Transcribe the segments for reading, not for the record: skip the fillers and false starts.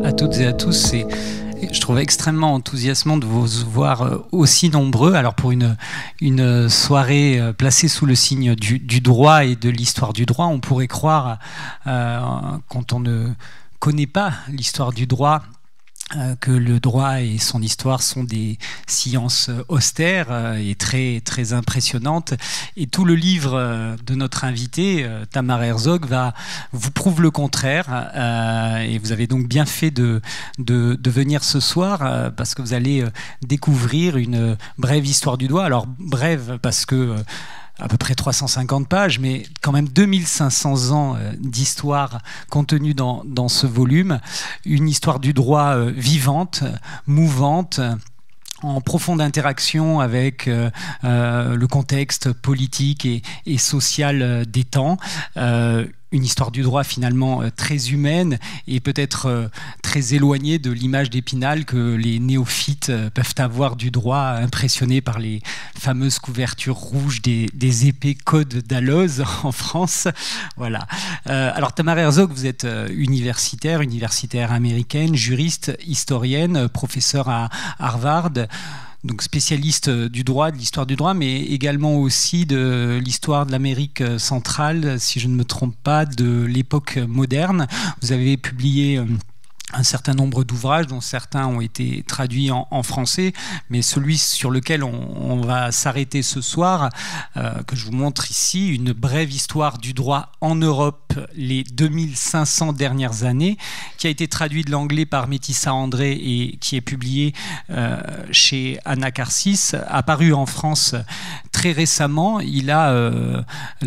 à toutes et à tous. Je trouve extrêmement enthousiasmant de vous voir aussi nombreux. Alors pour une soirée placée sous le signe du droit et de l'histoire du droit, on pourrait croire, quand on ne connaît pas l'histoire du droit, que le droit et son histoire sont des sciences austères et très, très impressionnantes. Et tout le livre de notre invité, Tamar Herzog, vous prouve le contraire. Et vous avez donc bien fait de venir ce soir parce que vous allez découvrir une brève histoire du droit. Alors brève parce que à peu près 350 pages, mais quand même 2500 ans d'histoire contenue dans ce volume. Une histoire du droit vivante, mouvante, en profonde interaction avec le contexte politique et social des temps. Une histoire du droit finalement très humaine et peut-être très éloignée de l'image d'Épinal que les néophytes peuvent avoir du droit, impressionnés par les fameuses couvertures rouges des épais codes d'Alloz en France. Voilà. Alors Tamar Herzog, vous êtes universitaire américaine, juriste, historienne, professeure à Harvard. Donc spécialiste du droit, de l'histoire du droit, mais également aussi de l'histoire de l'Amérique centrale, si je ne me trompe pas, de l'époque moderne. Vous avez publié un certain nombre d'ouvrages, dont certains ont été traduits en français, mais celui sur lequel on va s'arrêter ce soir, que je vous montre ici, une brève histoire du droit en Europe, les 2500 dernières années, qui a été traduit de l'anglais par Métissa André et qui est publié chez Anacarsis, apparu en France très récemment. Il a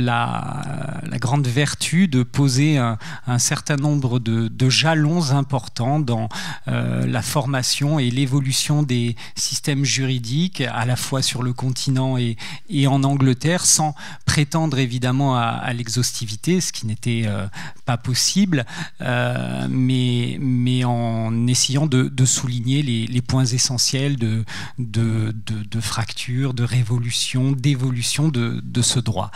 la grande vertu de poser un certain nombre de jalons importants dans la formation et l'évolution des systèmes juridiques, à la fois sur le continent et en Angleterre, sans prétendre évidemment à l'exhaustivité, ce qui n'était pas possible, mais en essayant de souligner les points essentiels de fracture, de révolution, d'évolution de ce droit.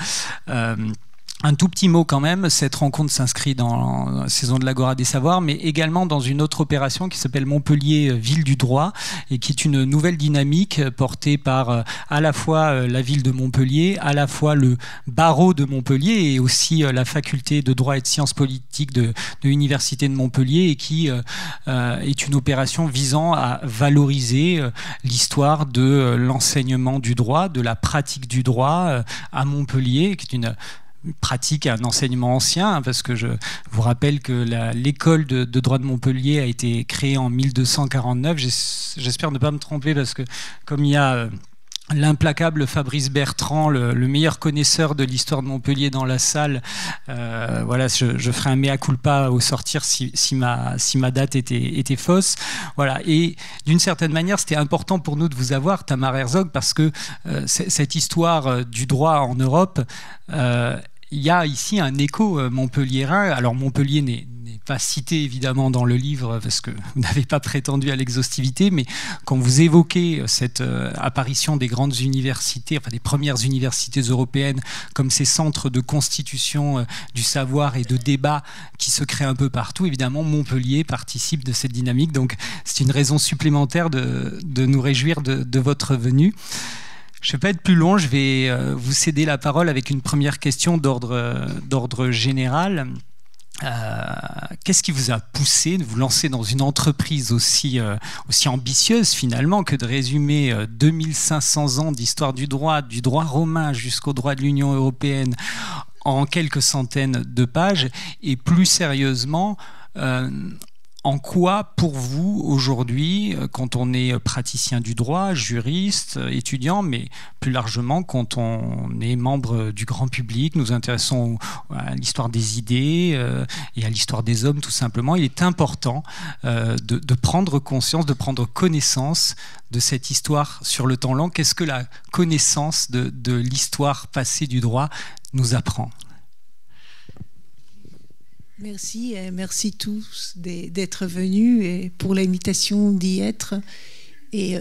Un tout petit mot quand même, cette rencontre s'inscrit dans la saison de l'Agora des Savoirs, mais également dans une autre opération qui s'appelle Montpellier Ville du Droit, et qui est une nouvelle dynamique portée par à la fois la ville de Montpellier, à la fois le barreau de Montpellier et aussi la faculté de droit et de sciences politiques de l'université de Montpellier, et qui est une opération visant à valoriser l'histoire de l'enseignement du droit, de la pratique du droit à Montpellier, qui est une pratique, un enseignement ancien, parce que je vous rappelle que l'école de droit de Montpellier a été créée en 1249. J'espère ne pas me tromper, parce que comme il y a l'implacable Fabrice Bertrand, le meilleur connaisseur de l'histoire de Montpellier dans la salle, voilà, je ferai un mea culpa au sortir si ma date était fausse. Voilà. Et d'une certaine manière, c'était important pour nous de vous avoir, Tamar Herzog, parce que cette histoire du droit en Europe, il y a ici un écho montpelliérain. Alors Montpellier n'est pas cité évidemment dans le livre parce que vous n'avez pas prétendu à l'exhaustivité, mais quand vous évoquez cette apparition des grandes universités, enfin des premières universités européennes, comme ces centres de constitution du savoir et de débat qui se créent un peu partout, évidemment Montpellier participe de cette dynamique. Donc c'est une raison supplémentaire de nous réjouir de votre venue. Je ne vais pas être plus long, je vais vous céder la parole avec une première question d'ordre général. Qu'est-ce qui vous a poussé de vous lancer dans une entreprise aussi ambitieuse finalement que de résumer 2500 ans d'histoire du droit romain jusqu'au droit de l'Union européenne en quelques centaines de pages, et plus sérieusement, en quoi, pour vous, aujourd'hui, quand on est praticien du droit, juriste, étudiant, mais plus largement quand on est membre du grand public, nous intéressons à l'histoire des idées et à l'histoire des hommes tout simplement, il est important de prendre conscience, de prendre connaissance de cette histoire sur le temps long. Qu'est-ce que la connaissance de l'histoire passée du droit nous apprend ? Merci, et merci tous d'être venus et pour l'invitation d'y être. Et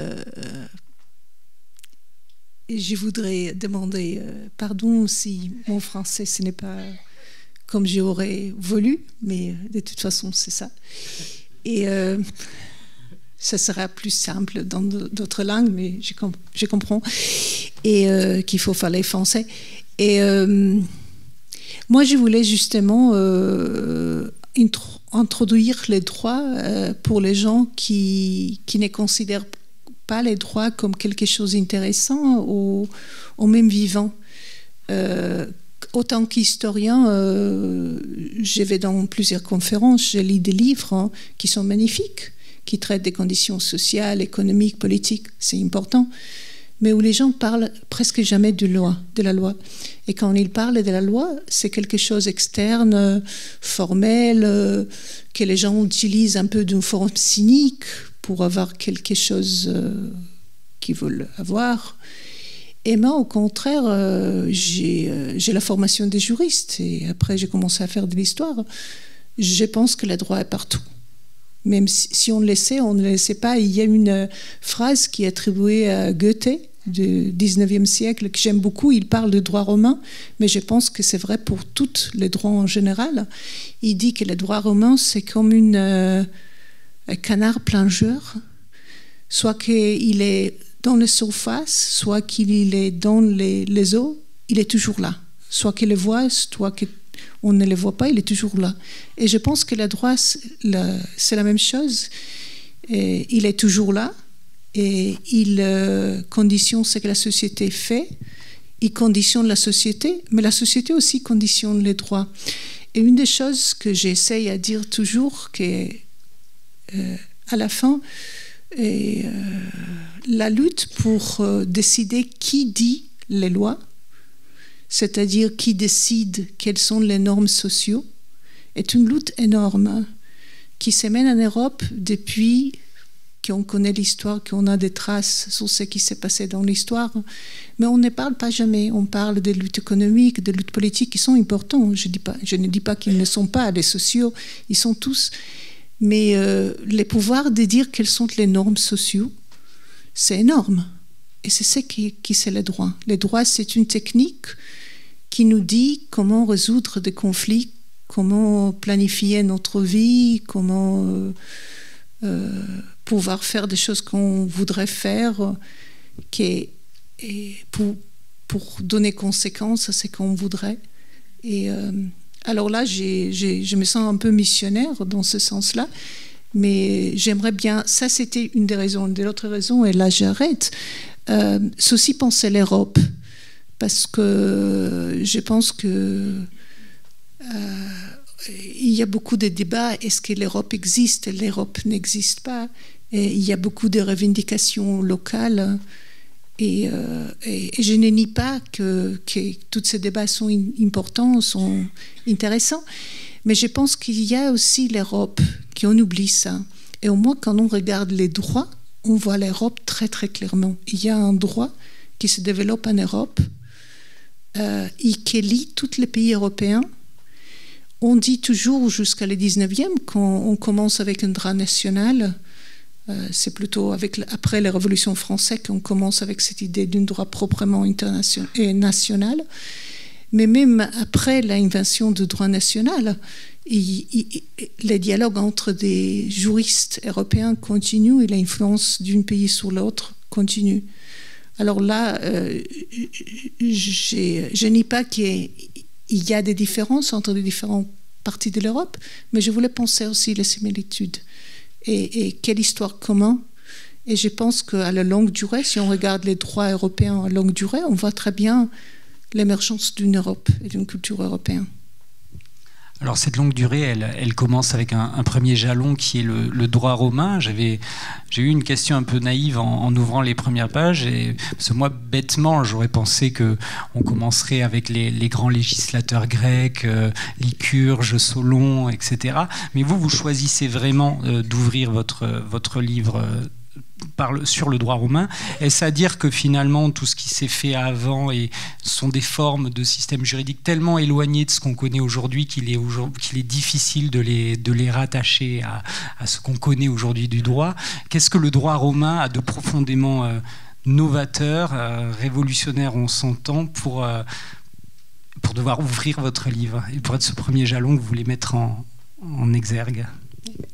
je voudrais demander pardon si mon français ce n'est pas comme j'aurais voulu, mais de toute façon c'est ça. Et ça sera plus simple dans d'autres langues, mais je comprends. Et qu'il faut parler français. Et moi, je voulais justement introduire les droits pour les gens qui ne considèrent pas les droits comme quelque chose d'intéressant ou même vivant. Autant qu'historien, je vais dans plusieurs conférences, je lis des livres qui sont magnifiques, qui traitent des conditions sociales, économiques, politiques, c'est important, mais où les gens parlent presque jamais de la loi. Et quand ils parlent de la loi, c'est quelque chose d'externe, formel, que les gens utilisent un peu d'une forme cynique pour avoir quelque chose qu'ils veulent avoir. Et moi, au contraire, j'ai la formation des juristes et après j'ai commencé à faire de l'histoire. Je pense que le droit est partout. Même si on le sait, on ne le sait pas. Il y a une phrase qui est attribuée à Goethe du 19e siècle que j'aime beaucoup. Il parle de droit romain, mais je pense que c'est vrai pour tous les droits en général. Il dit que le droit romain, c'est comme un canard plongeur, soit qu'il est dans la surface, soit qu'il est dans les eaux, il est toujours là. Soit qu'il le voit, soit qu'on ne le voit pas, il est toujours là. Et je pense que le droit, c'est la même chose. Et il est toujours là et il conditionne ce que la société fait. Il conditionne la société, mais la société aussi conditionne les droits. Et une des choses que j'essaye à dire toujours, que à la fin, et la lutte pour décider qui dit les lois, c'est-à-dire qui décide quelles sont les normes sociaux, est une lutte énorme qui se mène en Europe depuis qu'on connaît l'histoire, qu'on a des traces sur ce qui s'est passé dans l'histoire. Mais on ne parle pas jamais. On parle des luttes économiques, des luttes politiques qui sont importantes. Je ne dis pas qu'ils ne sont pas, les sociaux, ils sont tous. Mais les pouvoirs de dire quelles sont les normes sociales, c'est énorme. Et c'est ça qui c'est les droits. Les droits, c'est une technique qui nous dit comment résoudre des conflits, comment planifier notre vie, comment pouvoir faire des choses qu'on voudrait faire pour donner conséquence à ce qu'on voudrait. Et alors là, je me sens un peu missionnaire dans ce sens-là, mais j'aimerais bien... Ça, c'était une des raisons. De l'autre raison, et là, j'arrête. C'est aussi penser l'Europe, parce que je pense que il y a beaucoup de débats. Est-ce que l'Europe existe? L'Europe n'existe pas. Et il y a beaucoup de revendications locales. Et je ne nie pas que tous ces débats sont importants, sont intéressants. Mais je pense qu'il y a aussi l'Europe, qu'on oublie ça. Et au moins, quand on regarde les droits, on voit l'Europe très, très clairement. Il y a un droit qui se développe en Europe et qui lie tous les pays européens. On dit toujours jusqu'à le 19e, quand on commence avec un droit national, c'est plutôt après la Révolution française qu'on commence avec cette idée d'un droit proprement international et national. Mais même après l'invention du droit national, les dialogues entre des juristes européens continuent et l'influence d'un pays sur l'autre continue. Alors là, je nie pas qu'il y a des différences entre les différentes parties de l'Europe, mais je voulais penser aussi les similitudes. Et quelle histoire commune. Et je pense qu'à la longue durée, si on regarde les droits européens à longue durée, on voit très bien l'émergence d'une Europe et d'une culture européenne. Alors cette longue durée, elle commence avec un premier jalon qui est le droit romain. J'ai eu une question un peu naïve en ouvrant les premières pages. Parce que moi, bêtement, j'aurais pensé qu'on commencerait avec les grands législateurs grecs, Lycurgue, Solon, etc. Mais vous choisissez vraiment d'ouvrir votre livre sur le droit romain. Est-ce à dire que finalement tout ce qui s'est fait avant sont des formes de système juridique tellement éloignées de ce qu'on connaît aujourd'hui qu'il est difficile de les rattacher à ce qu'on connaît aujourd'hui du droit? Qu'est-ce que le droit romain a de profondément novateur, révolutionnaire, on s'entend, pour devoir ouvrir votre livre et pour être ce premier jalon que vous voulez mettre en exergue?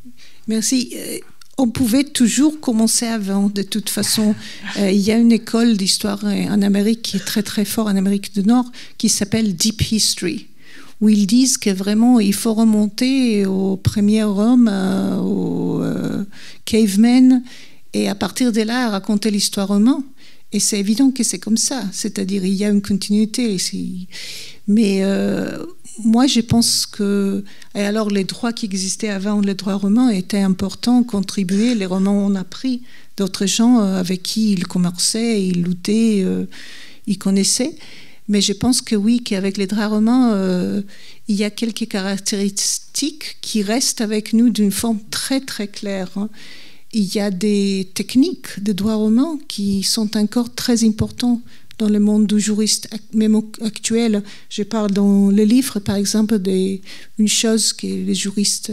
Merci. On pouvait toujours commencer avant, de toute façon. Il y a une école d'histoire en Amérique qui est très très forte, en Amérique du Nord, qui s'appelle Deep History, où ils disent que vraiment il faut remonter aux premiers hommes, aux cavemen, et à partir de là raconter l'histoire humaine. Et c'est évident que c'est comme ça, c'est-à-dire il y a une continuité ici. Mais moi, je pense que... Et alors, les droits qui existaient avant, les droits romains, étaient importants, contribuaient. Les Romains ont appris d'autres gens avec qui ils commerçaient, ils luttaient, ils connaissaient. Mais je pense que oui, qu'avec les droits romains, il y a quelques caractéristiques qui restent avec nous d'une forme très, très claire. Il y a des techniques de droit romain qui sont encore très importantes dans le monde du juriste, même actuel. Je parle dans le livre, par exemple, d'une chose que les juristes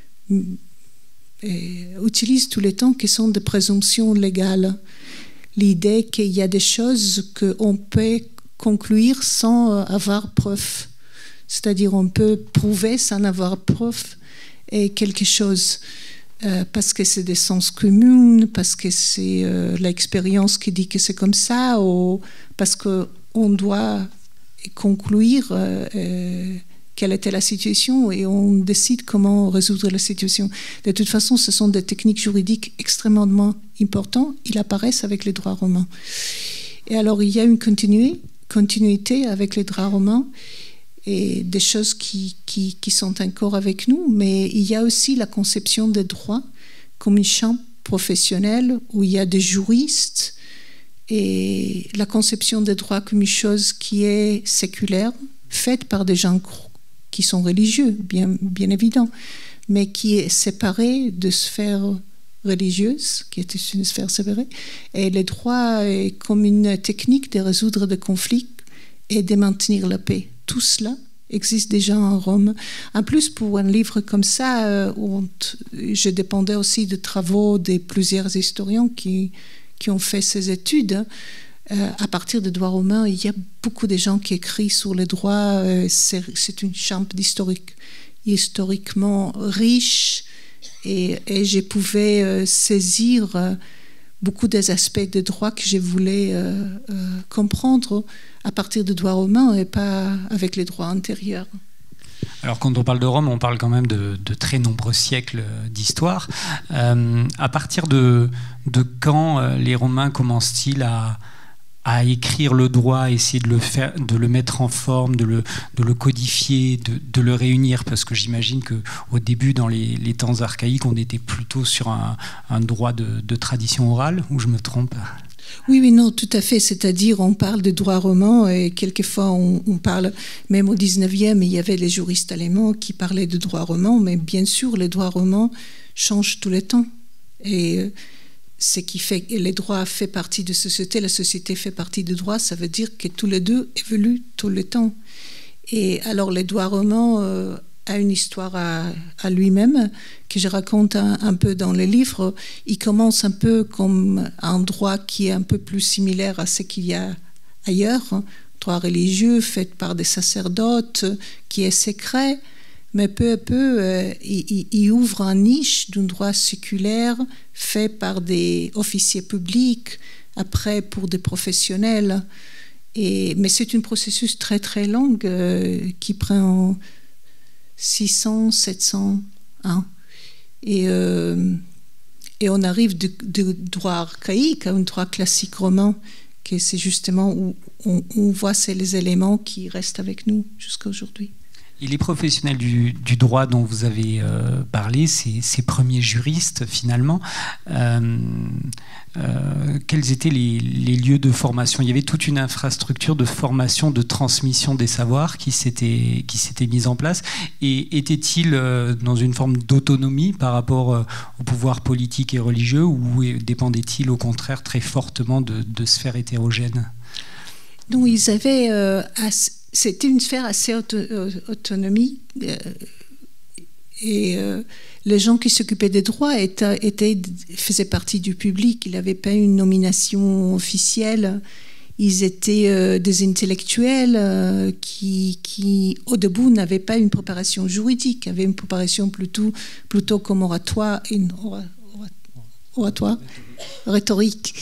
utilisent tout le temps, qui sont des présomptions légales. L'idée qu'il y a des choses qu'on peut conclure sans avoir preuve. C'est-à-dire on peut prouver sans avoir preuve quelque chose. Parce que c'est des sens communs, parce que c'est l'expérience qui dit que c'est comme ça, ou parce qu'on doit conclure quelle était la situation et on décide comment résoudre la situation. De toute façon, ce sont des techniques juridiques extrêmement importantes. Ils apparaissent avec les droits romains. Et alors, il y a une continuité avec les droits romains et des choses qui sont encore avec nous, mais il y a aussi la conception des droits comme un champ professionnel où il y a des juristes et la conception des droits comme une chose qui est séculaire, faite par des gens qui sont religieux, bien évident, mais qui est séparée de sphères religieuses, qui est une sphère séparée, et les droits est comme une technique de résoudre des conflits et de maintenir la paix. Tout cela existe déjà en Rome. En plus, pour un livre comme ça, je dépendais aussi de travaux de plusieurs historiens qui ont fait ces études. À partir des droits romains, il y a beaucoup de gens qui écrivent sur les droits. C'est une chambre historiquement riche et je pouvais saisir beaucoup des aspects des droits que je voulais comprendre à partir des droits romains et pas avec les droits antérieurs. Alors quand on parle de Rome, on parle quand même de très nombreux siècles d'histoire. À partir de quand les Romains commencent-ils à écrire le droit, essayer de le mettre en forme, de le codifier, de le réunir, parce que j'imagine qu'au début, dans les temps archaïques, on était plutôt sur un droit de tradition orale, ou je me trompe ? Oui, non, tout à fait. C'est-à-dire, on parle de droit roman et quelquefois on parle, même au 19e, il y avait les juristes allemands qui parlaient de droit roman, mais bien sûr, les droits romans changent tout le temps. Et ce qui fait que les droits font partie de la société fait partie du droit, ça veut dire que tous les deux évoluent tout le temps. Et alors, les droits romans a une histoire à lui-même que je raconte un peu dans les livres. Il commence un peu comme un droit qui est un peu plus similaire à ce qu'il y a ailleurs, droit religieux fait par des sacerdotes, qui est secret, mais peu à peu, il ouvre une niche d'un droit séculaire fait par des officiers publics, après pour des professionnels. Mais c'est un processus très très long qui prend 600, 700 ans. Et on arrive du droit archaïque à un droit classique romain, que c'est justement où on voit c'est les éléments qui restent avec nous jusqu'à aujourd'hui. Et les professionnels du droit dont vous avez parlé, ces premiers juristes finalement, quels étaient les lieux de formation ? Il y avait toute une infrastructure de formation, de transmission des savoirs qui s'était mise en place. Et était-il dans une forme d'autonomie par rapport au pouvoir politique et religieux, ou dépendait-il au contraire très fortement de sphères hétérogènes ? Donc ils avaient c'était une sphère assez autonomie et les gens qui s'occupaient des droits faisaient partie du public. Il n'avait pas une nomination officielle. Ils étaient des intellectuels qui, au début, n'avaient pas une préparation juridique, avaient une préparation plutôt comme oratoire, rhétorique.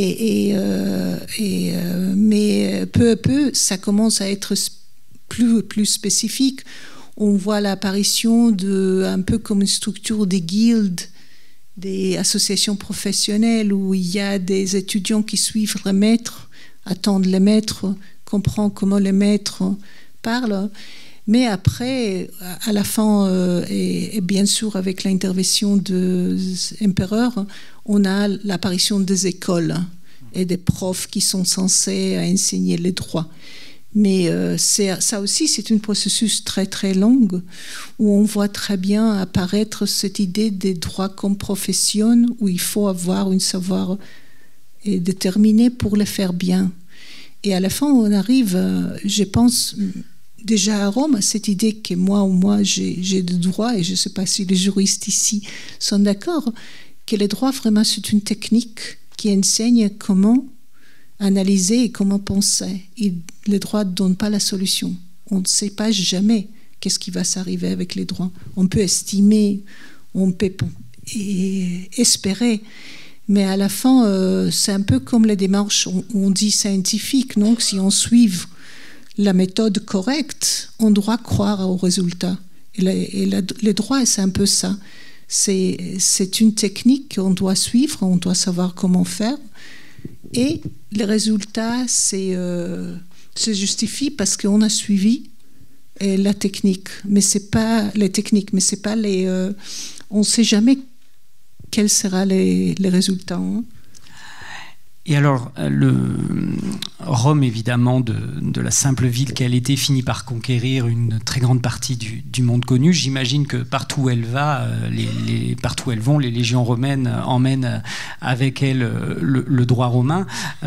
Mais peu à peu, ça commence à être plus spécifique. On voit l'apparition un peu comme une structure des guildes, des associations professionnelles où il y a des étudiants qui suivent les maîtres, attendent les maîtres, comprennent comment les maîtres parlent. Mais après, à la fin, et bien sûr avec l'intervention des empereurs, on a l'apparition des écoles et des profs qui sont censés enseigner les droits. Mais ça aussi, c'est un processus très très long où on voit très bien apparaître cette idée des droits comme profession où il faut avoir un savoir déterminé pour le faire bien. Et à la fin, on arrive, je pense, déjà à Rome, à cette idée que moi j'ai des droits, et je ne sais pas si les juristes ici sont d'accord, que les droits, vraiment, c'est une technique qui enseigne comment analyser et comment penser. Et les droits ne donnent pas la solution. On ne sait pas jamais qu'est-ce qui va s'arriver avec les droits. On peut estimer, on peut espérer, mais à la fin, c'est un peu comme les démarches, on dit scientifiques, donc si on suit la méthode correcte, on doit croire au résultat. Et les droits, c'est un peu ça. C'est une technique qu'on doit suivre, on doit savoir comment faire. Et le résultat se justifie parce qu'on a suivi la technique, mais c'est pas les techniques, mais c'est pas les. On ne sait jamais quels seront les résultats. Hein. Et alors, Rome, évidemment, de la simple ville qu'elle était, finit par conquérir une très grande partie du monde connu. J'imagine que partout où elle va, partout où elles vont, les légions romaines emmènent avec elles le droit romain.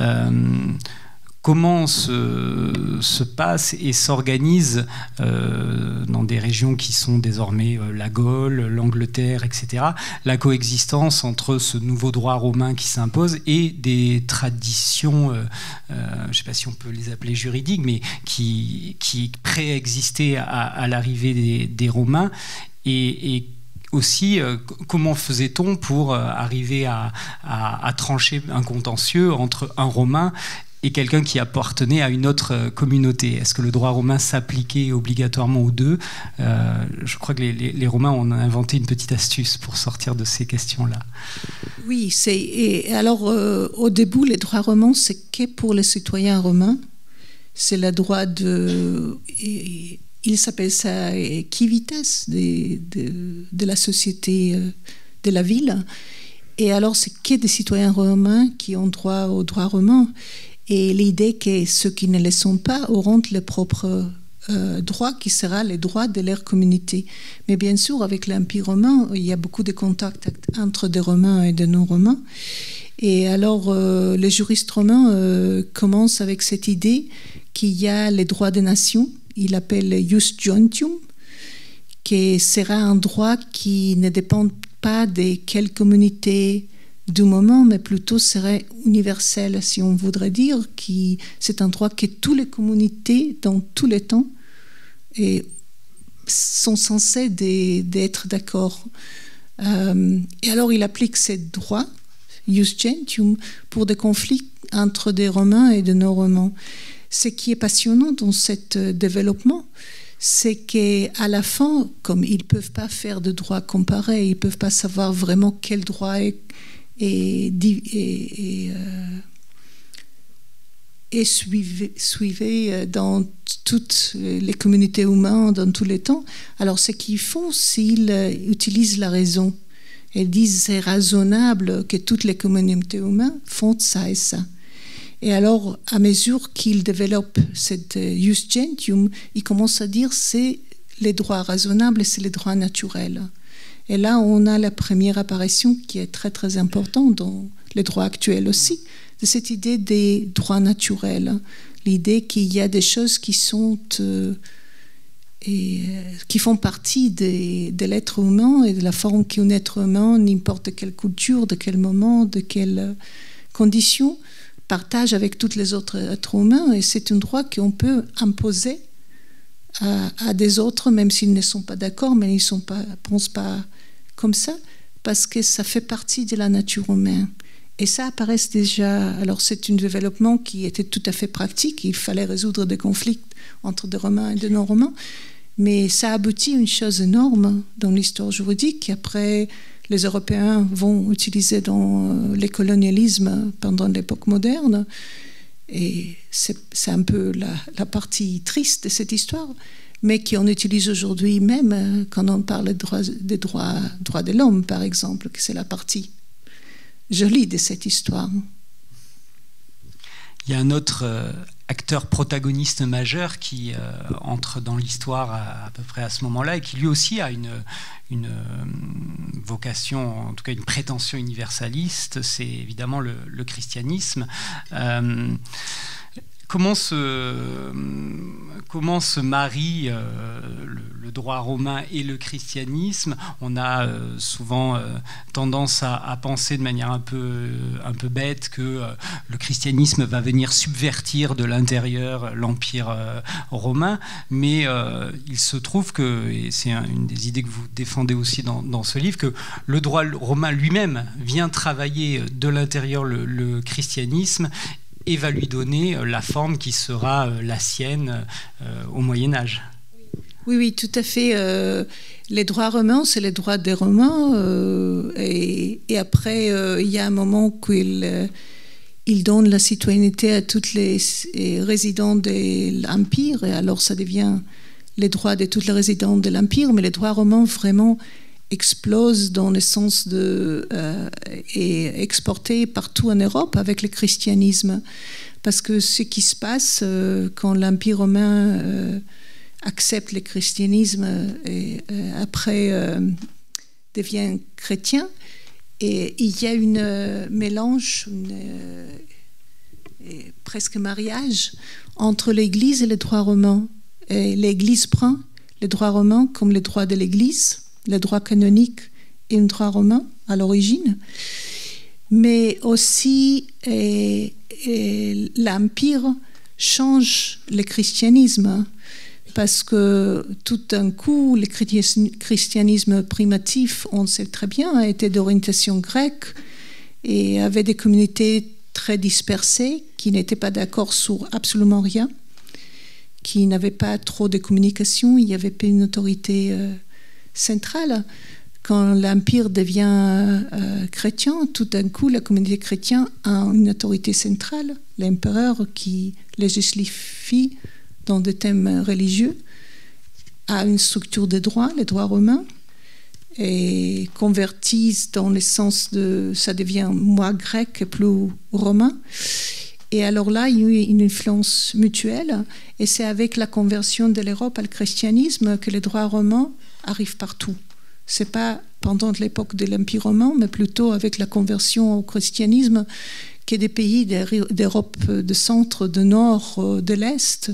Comment se passe et s'organise dans des régions qui sont désormais la Gaule, l'Angleterre, etc., la coexistence entre ce nouveau droit romain qui s'impose et des traditions, je ne sais pas si on peut les appeler juridiques, mais qui préexistaient à l'arrivée des Romains et aussi, comment faisait-on pour arriver à trancher un contentieux entre un Romain et quelqu'un qui appartenait à une autre communauté? Est-ce que le droit romain s'appliquait obligatoirement aux deux? Je crois que les Romains ont inventé une petite astuce pour sortir de ces questions-là. Oui, alors au début, les droits romains, c'est que pour les citoyens romains. C'est le droit il s'appelle ça civitas de la société de la ville. Et alors, c'est que des citoyens romains qui ont droit au droit romain. Et l'idée que ceux qui ne le sont pas auront les propres droits qui seront les droits de leur communauté. Mais bien sûr, avec l'Empire romain, il y a beaucoup de contacts entre des Romains et des non-Romains. Et alors, les juristes romains commencent avec cette idée qu'il y a les droits des nations. Il l'appelle Ius Gentium, qui sera un droit qui ne dépend pas de quelle communauté du moment, mais plutôt serait universel, si on voudrait dire, que c'est un droit que toutes les communautés, dans tous les temps, sont censées d'être d'accord. Et alors, il applique ces droits, Ius Gentium, pour des conflits entre des Romains et des non-Romains. Ce qui est passionnant dans ce développement, c'est qu'à la fin, comme ils ne peuvent pas faire de droit comparé, ils ne peuvent pas savoir vraiment quel droit est suivi dans toutes les communautés humaines, dans tous les temps. Alors, ce qu'ils font, s'ils utilisent la raison, ils disent c'est raisonnable que toutes les communautés humaines font ça et ça. Et alors, à mesure qu'ils développent cette Ius Gentium, ils commencent à dire c'est les droits raisonnables et c'est les droits naturels. Et là, on a la première apparition qui est très, très importante dans les droits actuels aussi, de cette idée des droits naturels. L'idée qu'il y a des choses qui sont qui font partie de l'être humain et de la forme qu'un être humain, n'importe quelle culture, de quel moment, de quelles conditions, partage avec tous les autres êtres humains, et c'est un droit qu'on peut imposer à des autres, même s'ils ne sont pas d'accord, mais ils ne pensent pas comme ça, parce que ça fait partie de la nature humaine. Et ça apparaît déjà. Alors c'est un développement qui était tout à fait pratique, il fallait résoudre des conflits entre des Romains et des non-Romains, mais ça aboutit à une chose énorme dans l'histoire juridique, qu'après les Européens vont utiliser dans les colonialismes pendant l'époque moderne. Et c'est un peu la partie triste de cette histoire, mais qu'on utilise aujourd'hui même quand on parle des droits de l'homme, par exemple, que c'est la partie jolie de cette histoire. Il y a un autre acteur protagoniste majeur qui entre dans l'histoire à peu près à ce moment-là et qui lui aussi a une vocation, en tout cas une prétention universaliste, c'est évidemment le christianisme. Comment se marie le droit romain et le christianisme? On a souvent tendance à penser de manière un peu bête que le christianisme va venir subvertir de l'intérieur l'empire romain, mais il se trouve que, et c'est une des idées que vous défendez aussi dans ce livre, que le droit romain lui-même vient travailler de l'intérieur le christianisme et va lui donner la forme qui sera la sienne au Moyen-Âge. Oui, tout à fait. Les droits romains, c'est les droits des Romains. Et après, il y a un moment qu'il donne la citoyenneté à tous les résidents de l'Empire. Et alors, ça devient les droits de tous les résidents de l'Empire. Mais les droits romains, vraiment, explose dans le sens et exporté partout en Europe avec le christianisme. Parce que ce qui se passe quand l'Empire romain accepte le christianisme et après devient chrétien, et il y a un mélange, presque mariage entre l'Église et les droits romains. Et l'Église prend les droits romains comme les droits de l'Église, le droit canonique et un droit romain à l'origine, mais aussi l'Empire change le christianisme parce que tout d'un coup, le christianisme primitif, on sait très bien, était d'orientation grecque et avait des communautés très dispersées qui n'étaient pas d'accord sur absolument rien, qui n'avaient pas trop de communication, il n'y avait pas une autorité centrale. Quand l'Empire devient chrétien, tout d'un coup, la communauté chrétienne a une autorité centrale, l'empereur qui législifie dans des thèmes religieux, a une structure de droit, les droits romains, et convertissent dans le sens de ça devient moins grec et plus romain. Et alors là, il y a eu une influence mutuelle, et c'est avec la conversion de l'Europe au christianisme que les droits romains arrivent partout. Ce n'est pas pendant l'époque de l'Empire romain, mais plutôt avec la conversion au christianisme que des pays d'Europe de centre, de nord, de l'Est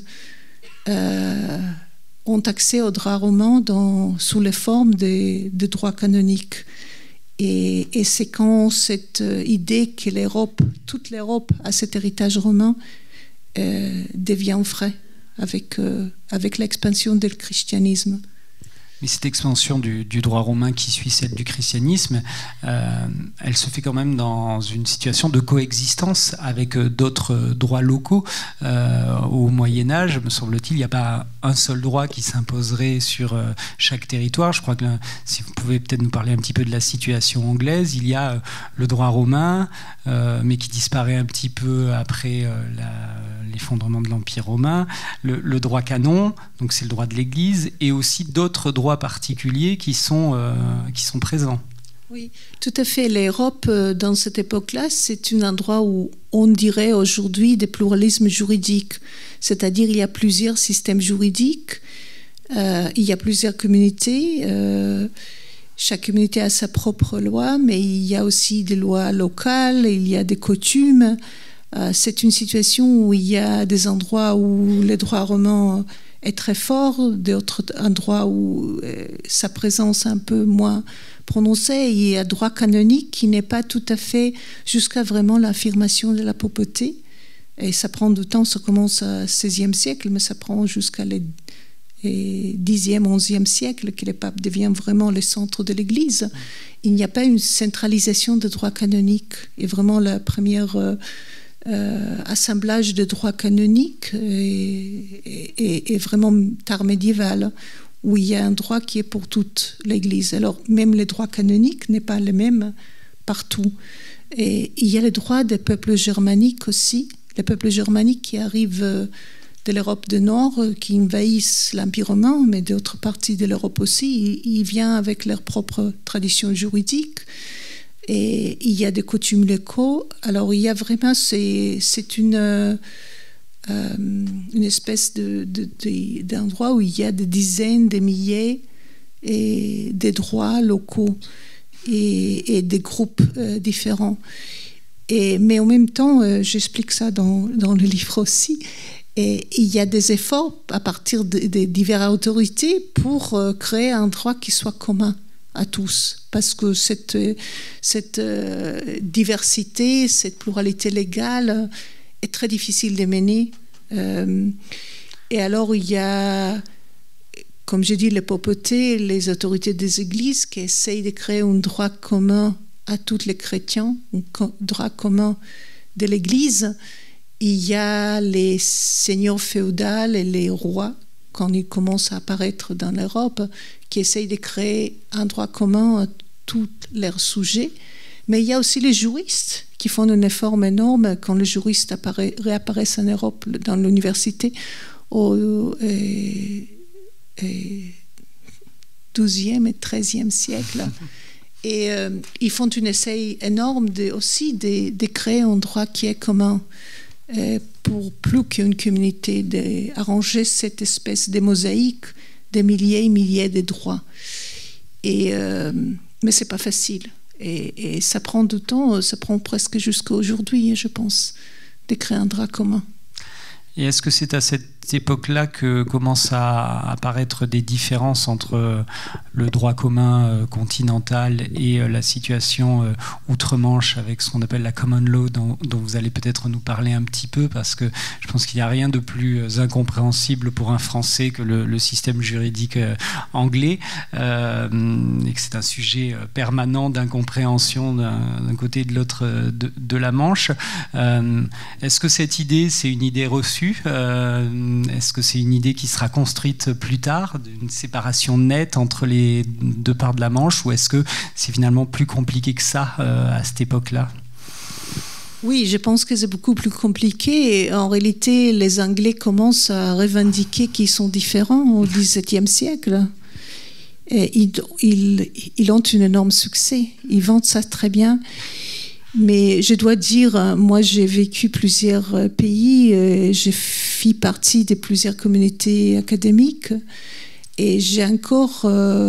ont accès aux droits romains sous les formes de droits canoniques. Et c'est quand cette idée que toute l'Europe a cet héritage romain devient vrai avec l'expansion du christianisme. Mais cette expansion du droit romain qui suit celle du christianisme, elle se fait quand même dans une situation de coexistence avec d'autres droits locaux. Au Moyen-Âge, me semble-t-il, il n'y a pas un seul droit qui s'imposerait sur chaque territoire. Je crois que si vous pouvez peut-être nous parler un petit peu de la situation anglaise, il y a le droit romain, mais qui disparaît un petit peu après l'effondrement de l'Empire romain, le droit canon, donc c'est le droit de l'Église, et aussi d'autres droits particuliers qui sont présents. Oui, tout à fait. L'Europe, dans cette époque-là, c'est un endroit où on dirait aujourd'hui des pluralismes juridiques. C'est-à-dire il y a plusieurs systèmes juridiques, il y a plusieurs communautés. Chaque communauté a sa propre loi, mais il y a aussi des lois locales, il y a des coutumes. C'est une situation où il y a des endroits où les droits romains est très fort, d'autres endroits où sa présence est un peu moins prononcée. Il y a un droit canonique qui n'est pas tout à fait jusqu'à vraiment l'affirmation de la papauté. Et ça prend du temps, ça commence au XVIe siècle, mais ça prend jusqu'à le Xe, XIe siècle que le pape devient vraiment le centre de l'Église. Il n'y a pas une centralisation de droit canonique. Et vraiment, la première assemblage de droit canonique est vraiment tard médiéval, où il y a un droit qui est pour toute l'Église. Alors, même le droit canonique n'est pas le même partout. Et il y a le droit des peuples germaniques aussi, les peuples germaniques qui arrivent de l'Europe du Nord, qui envahissent l'Empire romain, mais d'autres parties de l'Europe aussi. Ils viennent avec leur propre tradition juridique. Et il y a des coutumes locaux. Alors, il y a vraiment, c'est une espèce d'endroit où il y a des dizaines, des milliers de droits locaux et des groupes différents. Mais en même temps, j'explique ça dans le livre aussi, et il y a des efforts à partir des diverses autorités pour créer un droit qui soit commun à tous, parce que cette diversité, cette pluralité légale est très difficile de mener. Et alors il y a, comme j'ai dit, les papautés, les autorités des églises qui essayent de créer un droit commun à tous les chrétiens, un droit commun de l'église. Il y a les seigneurs féodaux et les rois, quand ils commencent à apparaître dans l'Europe, qui essayent de créer un droit commun à tous leurs sujets. Mais il y a aussi les juristes qui font un effort énorme quand les juristes réapparaissent en Europe dans l'université au XIIe et XIIIe siècle. Et ils font un essai énorme aussi de créer un droit qui est commun pour plus qu'une communauté, d'arranger cette espèce de mosaïque des milliers et milliers de droits. Mais ce n'est pas facile. Et ça prend du temps, ça prend presque jusqu'à aujourd'hui, je pense, de créer un droit commun. Et est-ce que c'est à cette époque-là que commencent à apparaître des différences entre le droit commun continental et la situation outre-Manche avec ce qu'on appelle la common law, dont vous allez peut-être nous parler un petit peu, parce que je pense qu'il n'y a rien de plus incompréhensible pour un Français que le système juridique anglais, et que c'est un sujet permanent d'incompréhension d'un côté et de l'autre de la Manche. Est-ce que cette idée, c'est une idée reçue ? Est-ce que c'est une idée qui sera construite plus tard, d'une séparation nette entre les deux parts de la Manche, ou est-ce que c'est finalement plus compliqué que ça à cette époque-là ? Oui, je pense que c'est beaucoup plus compliqué. Et en réalité, les Anglais commencent à revendiquer qu'ils sont différents au XVIIe siècle. Et ils ont un énorme succès. Ils vendent ça très bien. Mais je dois dire, moi j'ai vécu plusieurs pays, j'ai fait partie de plusieurs communautés académiques et j'ai encore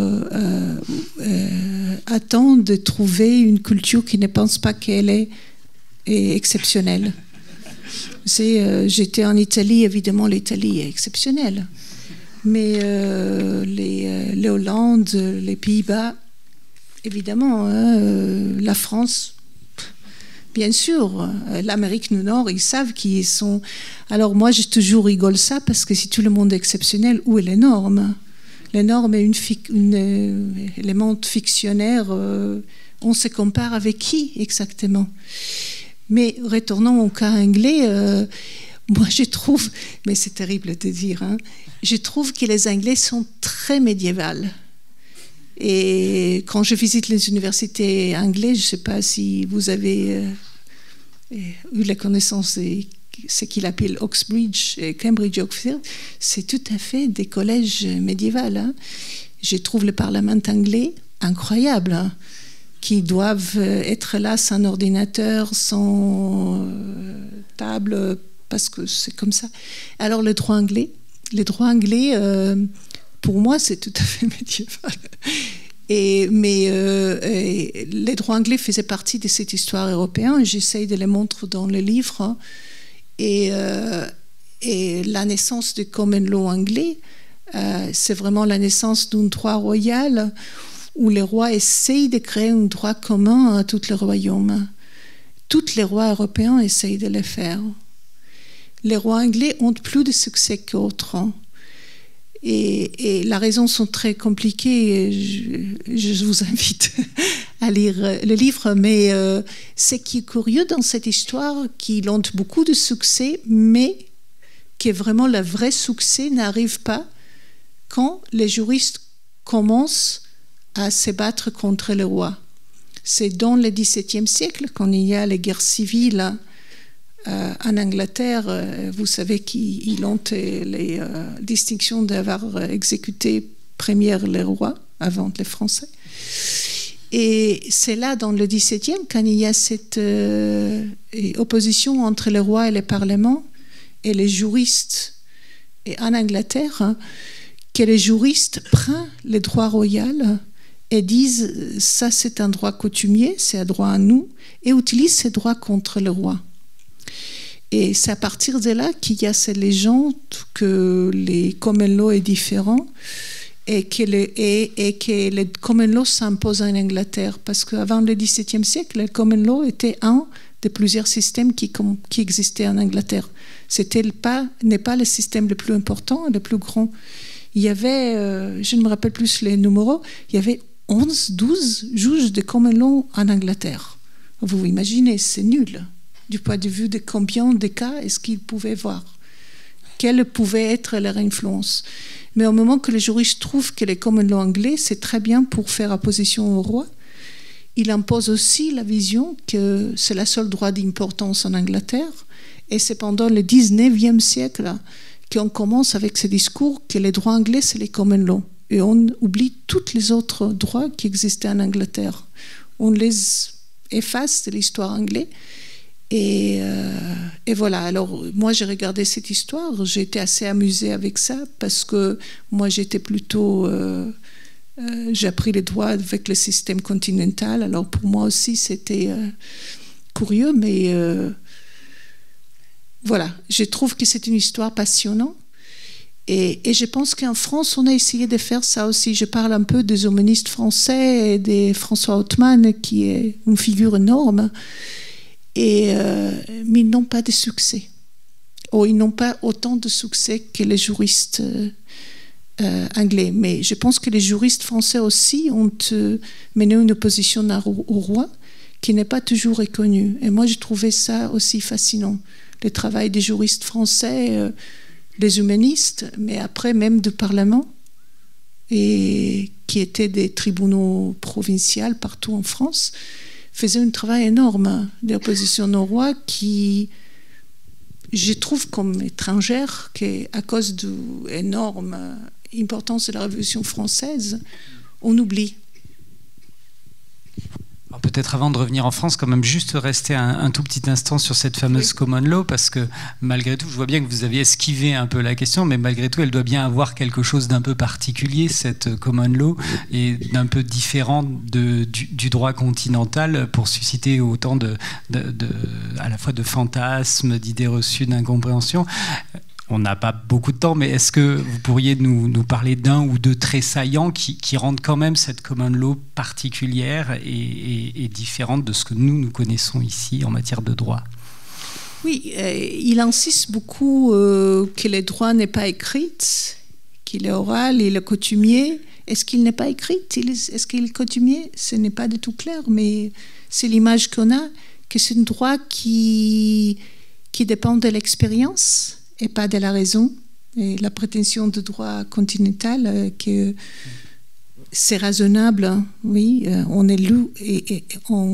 attend de trouver une culture qui ne pense pas qu'elle est exceptionnelle. J'étais en Italie, évidemment l'Italie est exceptionnelle, mais les Hollandes, les Pays-Bas, évidemment, la France. Bien sûr, l'Amérique du Nord, ils savent qui ils sont. Alors moi, je toujours rigole ça parce que si tout le monde est exceptionnel, où est les normes ? Les normes est un élément fictionnaire. On se compare avec qui exactement ? Mais retournons au cas anglais. Moi, je trouve, mais c'est terrible de dire, hein, je trouve que les Anglais sont très médiévaux. Et quand je visite les universités anglaises, je ne sais pas si vous avez eu la connaissance de ce qu'il appelle Oxbridge et Cambridge Oxford, c'est tout à fait des collèges médiévaux. Hein. Je trouve le Parlement anglais incroyable, hein, qui doivent être là sans ordinateur, sans table, parce que c'est comme ça. Alors le droit anglais, pour moi, c'est tout à fait médiéval. Mais les droits anglais faisaient partie de cette histoire européenne. J'essaye de les montrer dans le livre. Hein. Et la naissance du common law anglais, c'est vraiment la naissance d'un droit royal où les rois essayent de créer un droit commun à tous les royaumes. Tous les rois européens essayent de le faire. les rois anglais ont plus de succès qu'autres. Et les raisons sont très compliquées. Je vous invite à lire le livre. Mais ce qui est curieux dans cette histoire, qu'ils ont beaucoup de succès, mais que vraiment le vrai succès n'arrive pas quand les juristes commencent à se battre contre le roi. C'est dans le XVIIe siècle, quand il y a les guerres civiles en Angleterre. Vous savez qu'ils ont les distinctions d'avoir exécuté première les rois avant les Français. Et c'est là, dans le XVIIe, quand il y a cette opposition entre le roi et le Parlement et les juristes, et en Angleterre, que les juristes prennent le droit royal et disent ça c'est un droit coutumier, c'est un droit à nous, et utilisent ces droits contre le roi. Et c'est à partir de là qu'il y a cette légende que les common law est différent et que les common law s'imposent en Angleterre. Parce qu'avant le XVIIe siècle, le common law était un de plusieurs systèmes qui existaient en Angleterre. N'est pas le système le plus important, le plus grand. Il y avait, je ne me rappelle plus les numéros, il y avait 11, 12 juges de common law en Angleterre. Vous imaginez, c'est nul. Du point de vue de combien de cas est-ce qu'ils pouvaient voir, quelle pouvait être leur influence. Mais au moment que les juristes trouvent que les common law anglais, c'est très bien pour faire opposition au roi, il impose aussi la vision que c'est le seul droit d'importance en Angleterre, et c'est pendant le 19e siècle qu'on commence avec ce discours que les droits anglais, c'est les common law, et on oublie tous les autres droits qui existaient en Angleterre. On les efface de l'histoire anglaise. Et voilà, alors moi j'ai regardé cette histoire, j'ai été assez amusée avec ça parce que moi j'étais plutôt, j'ai appris les droits avec le système continental, alors pour moi aussi c'était curieux, mais voilà, je trouve que c'est une histoire passionnante. Et je pense qu'en France, on a essayé de faire ça aussi. Je parle un peu des humanistes français et de François Hautemann, qui est une figure énorme. Mais ils n'ont pas de succès. Ils n'ont pas autant de succès que les juristes anglais. Mais je pense que les juristes français aussi ont mené une opposition au roi qui n'est pas toujours reconnue. Et moi, je trouvais ça aussi fascinant. Le travail des juristes français, des humanistes, mais après même du Parlement, et qui étaient des tribunaux provinciaux partout en France, faisait un travail énorme d'opposition au roi qui, je trouve comme étrangère, qu'à cause de l'énorme importance de la Révolution française, on oublie. Alors peut-être avant de revenir en France, quand même juste rester un tout petit instant sur cette fameuse common law, parce que malgré tout, je vois bien que vous avez esquivé un peu la question, mais malgré tout, elle doit bien avoir quelque chose d'un peu particulier, cette common law, et d'un peu différent du droit continental, pour susciter autant à la fois de fantasmes, d'idées reçues, d'incompréhension. On n'a pas beaucoup de temps, mais est-ce que vous pourriez nous parler d'un ou deux traits saillants qui rendent quand même cette common law particulière et différente de ce que nous connaissons ici en matière de droit? Oui, il insiste beaucoup que le droit n'est pas écrit, qu'il est oral, il est coutumier. Est-ce qu'il n'est pas écrit? Est-ce qu'il est coutumier? Ce n'est pas du tout clair, mais c'est l'image qu'on a, que c'est un droit qui dépend de l'expérience et pas de la raison. Et la prétention de droit continental, que c'est raisonnable, oui, on est élu et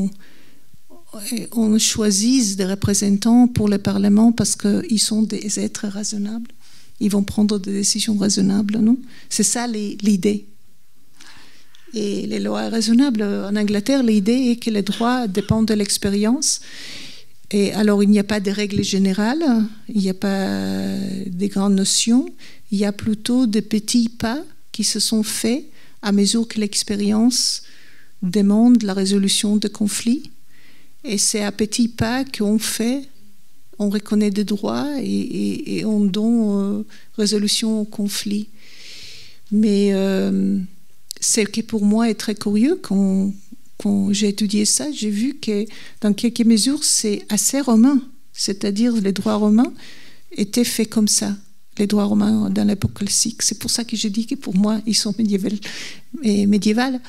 on choisit des représentants pour le Parlement parce qu'ils sont des êtres raisonnables. Ils vont prendre des décisions raisonnables, non? C'est ça l'idée. Et les lois raisonnables en Angleterre, l'idée est que les droits dépendent de l'expérience. Et alors, il n'y a pas de règles générales, il n'y a pas de grandes notions, il y a plutôt de petits pas qui se sont faits à mesure que l'expérience demande la résolution de conflits. Et c'est à petits pas qu'on fait, on reconnaît des droits et on donne résolution au conflit. Mais ce qui pour moi est très curieux, quand j'ai étudié ça, j'ai vu que dans quelques mesures, c'est assez romain. C'est-à-dire les droits romains, étaient faits comme ça, les droits romains dans l'époque classique. C'est pour ça que je dis que pour moi, ils sont médiévales.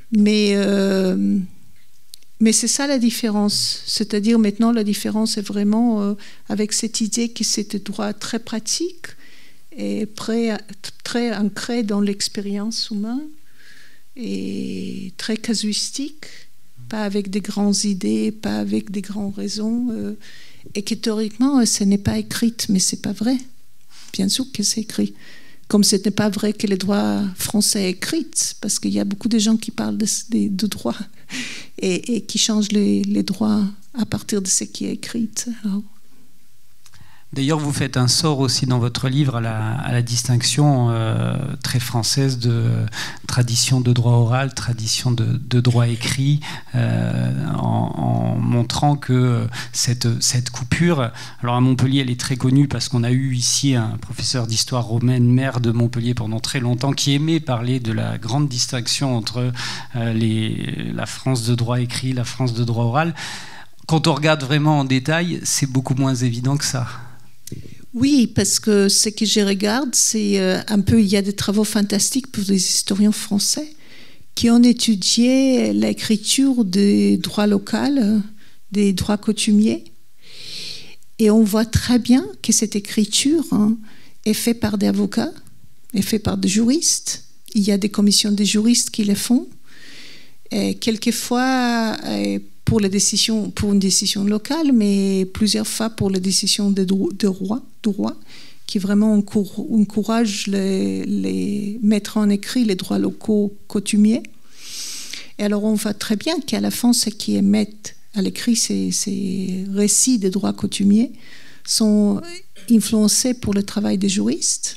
Mais c'est ça la différence. C'est-à-dire maintenant, la différence est vraiment avec cette idée que c'est des droits très pratiques et très ancrés dans l'expérience humaine et très casuistiques, pas avec des grandes idées, pas avec des grandes raisons, et que théoriquement, ce n'est pas écrit, mais c'est pas vrai. Bien sûr que c'est écrit. Comme ce n'est pas vrai que les droits français sont écrits, parce qu'il y a beaucoup de gens qui parlent de droits et qui changent les droits à partir de ce qui est écrit. Alors. D'ailleurs, vous faites un sort aussi dans votre livre à la distinction très française de tradition de droit oral, tradition de droit écrit, en montrant que cette coupure, alors à Montpellier, elle est très connue parce qu'on a eu ici un professeur d'histoire romaine, maire de Montpellier pendant très longtemps, qui aimait parler de la grande distinction entre la France de droit écrit, la France de droit oral. Quand on regarde vraiment en détail, c'est beaucoup moins évident que ça. Oui, parce que ce que je regarde, c'est un peu, il y a des travaux fantastiques pour les historiens français qui ont étudié l'écriture des droits locaux, des droits coutumiers. Et on voit très bien que cette écriture est faite par des avocats, est faite par des juristes. Il y a des commissions de juristes qui les font. Et quelquefois, pour une décision locale, mais plusieurs fois pour les décisions de roi, qui vraiment encourage les mettre en écrit les droits locaux coutumiers. Et alors on voit très bien qu'à la fin, ceux qui émettent à l'écrit ces récits des droits coutumiers sont influencés pour le travail des juristes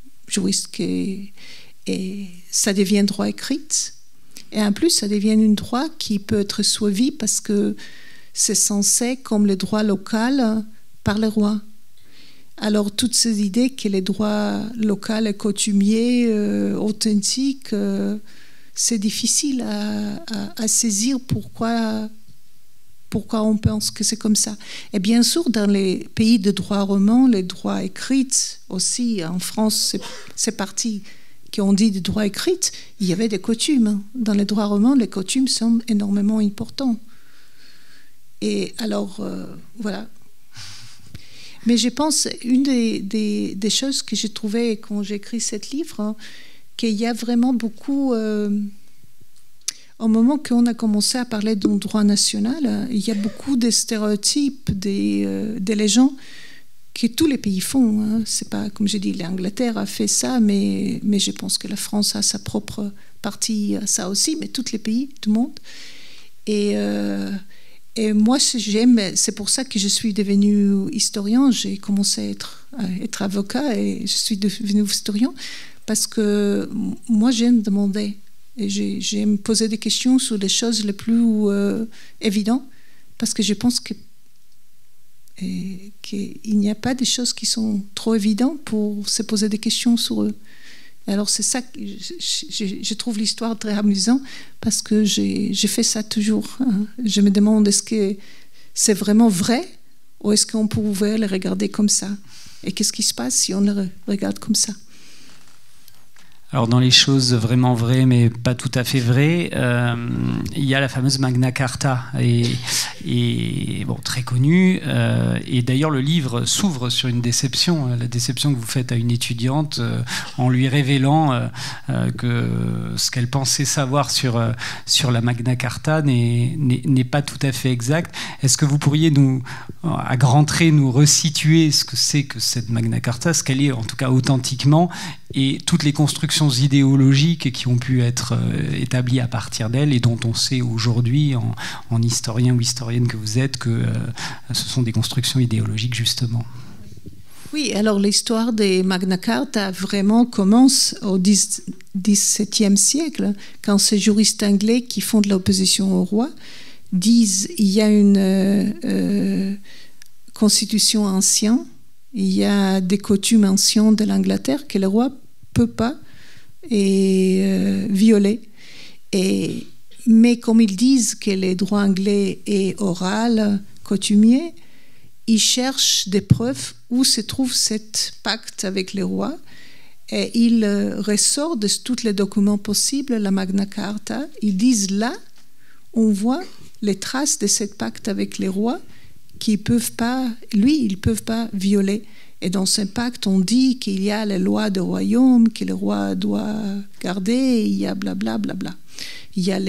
et ça devient droit écrit. Et en plus, ça devient un droit qui peut être suivi parce que c'est censé comme le droit local par le roi. Alors, toutes ces idées que les droits locaux et coutumiers, authentiques, c'est difficile à saisir pourquoi on pense que c'est comme ça. Et bien sûr, dans les pays de droit roman, les droits écrits aussi, en France, c'est parti. On dit des droits écrits, il y avait des coutumes. Dans les droits romans, les coutumes sont énormément importantes. Et alors, voilà. Mais je pense, une des choses que j'ai trouvées quand j'ai écrit ce livre, qu'il y a vraiment beaucoup... au moment qu'on a commencé à parler d'un droit national, il y a beaucoup de stéréotypes, des légendes, que tous les pays font. C'est pas, comme j'ai dit, l'Angleterre a fait ça, mais je pense que la France a sa propre partie à ça aussi, mais tous les pays, tout le monde. Et moi, j'aime, c'est pour ça que je suis devenue historien. J'ai commencé à être avocat et je suis devenue historien, parce que moi, j'aime demander. Et j'aime poser des questions sur les choses les plus évidentes, parce que je pense qu'il n'y a pas des choses qui sont trop évidentes pour se poser des questions sur eux. Alors c'est ça que je trouve l'histoire très amusante, parce que j'ai fait ça toujours. Je me demande, est-ce que c'est vraiment vrai ou est-ce qu'on pouvait le regarder comme ça? Et qu'est-ce qui se passe si on le regarde comme ça? Alors dans les choses vraiment vraies mais pas tout à fait vraies, il y a la fameuse Magna Carta, et bon, très connue, et d'ailleurs le livre s'ouvre sur une déception, la déception que vous faites à une étudiante en lui révélant que ce qu'elle pensait savoir sur la Magna Carta n'est pas tout à fait exact. Est-ce que vous pourriez à grands traits nous resituer ce que c'est que cette Magna Carta, ce qu'elle est en tout cas authentiquement, et toutes les constructions idéologiques qui ont pu être établies à partir d'elle et dont on sait aujourd'hui, en historien ou historienne que vous êtes, que ce sont des constructions idéologiques justement. Oui, alors l'histoire des Magna Carta vraiment commence au XVIIe siècle, quand ces juristes anglais qui font de l'opposition au roi disent il y a une constitution ancienne, il y a des coutumes anciennes de l'Angleterre que le roi ne peut pas violer. Mais comme ils disent que les droits anglais est oral, coutumier, il cherche des preuves où se trouve cet pacte avec les rois. Et il ressort de tous les documents possibles, la Magna Carta. Ils disent là, on voit les traces de ce pacte avec les rois qu'ils peuvent pas, ils ne peuvent pas violer. Et dans ce pacte, on dit qu'il y a les lois du royaume, que le roi doit garder, il y a blablabla. Bla, bla, bla. Il y a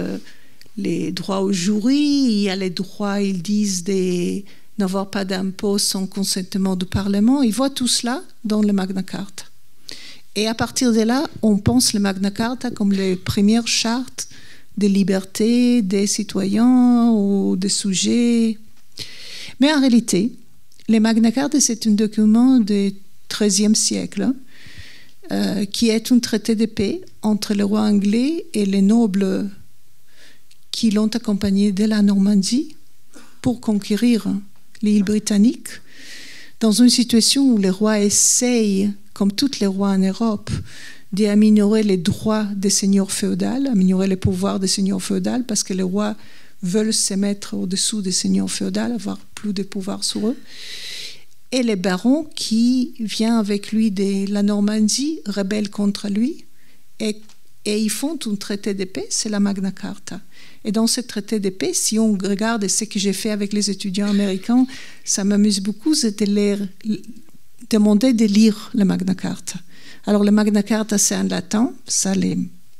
les droits au jury, il y a les droits, ils disent, n'avoir pas d'impôt sans consentement du Parlement. Ils voient tout cela dans le Magna Carta. Et à partir de là, on pense le Magna Carta comme les premières chartes de liberté des citoyens ou des sujets. Mais en réalité, le Magna Carta, c'est un document du XIIIe siècle qui est un traité de paix entre le roi anglais et les nobles qui l'ont accompagné de la Normandie pour conquérir l'île britannique, dans une situation où les rois essayent, comme tous les rois en Europe, d'améliorer les droits des seigneurs féodaux, améliorer les pouvoirs des seigneurs féodaux, parce que les rois veulent se mettre au-dessous des seigneurs féodaux, avoir plus de pouvoir sur eux. Et les barons qui viennent avec lui de la Normandie, rebellent contre lui, et ils font un traité de paix, c'est la Magna Carta. Et dans ce traité de paix, si on regarde ce que j'ai fait avec les étudiants américains, ça m'amuse beaucoup, c'est de leur demander de lire la Magna Carta. Alors, la Magna Carta, c'est en latin, ça a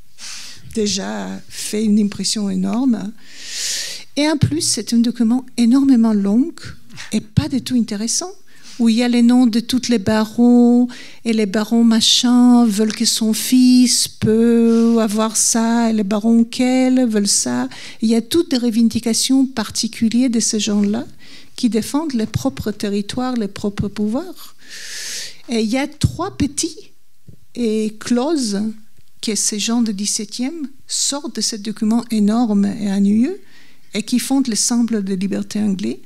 déjà fait une impression énorme. Et en plus, c'est un document énormément long et pas du tout intéressant, où il y a les noms de tous les barons, et les barons machins veulent que son fils peut avoir ça, et les barons quels veulent ça. Il y a toutes des revendications particulières de ces gens-là qui défendent les propres territoires, les propres pouvoirs. Et il y a 3 petits clauses que ces gens du XVIIe sortent de ce document énorme et ennuyeux et qui font l'ensemble de liberté anglais.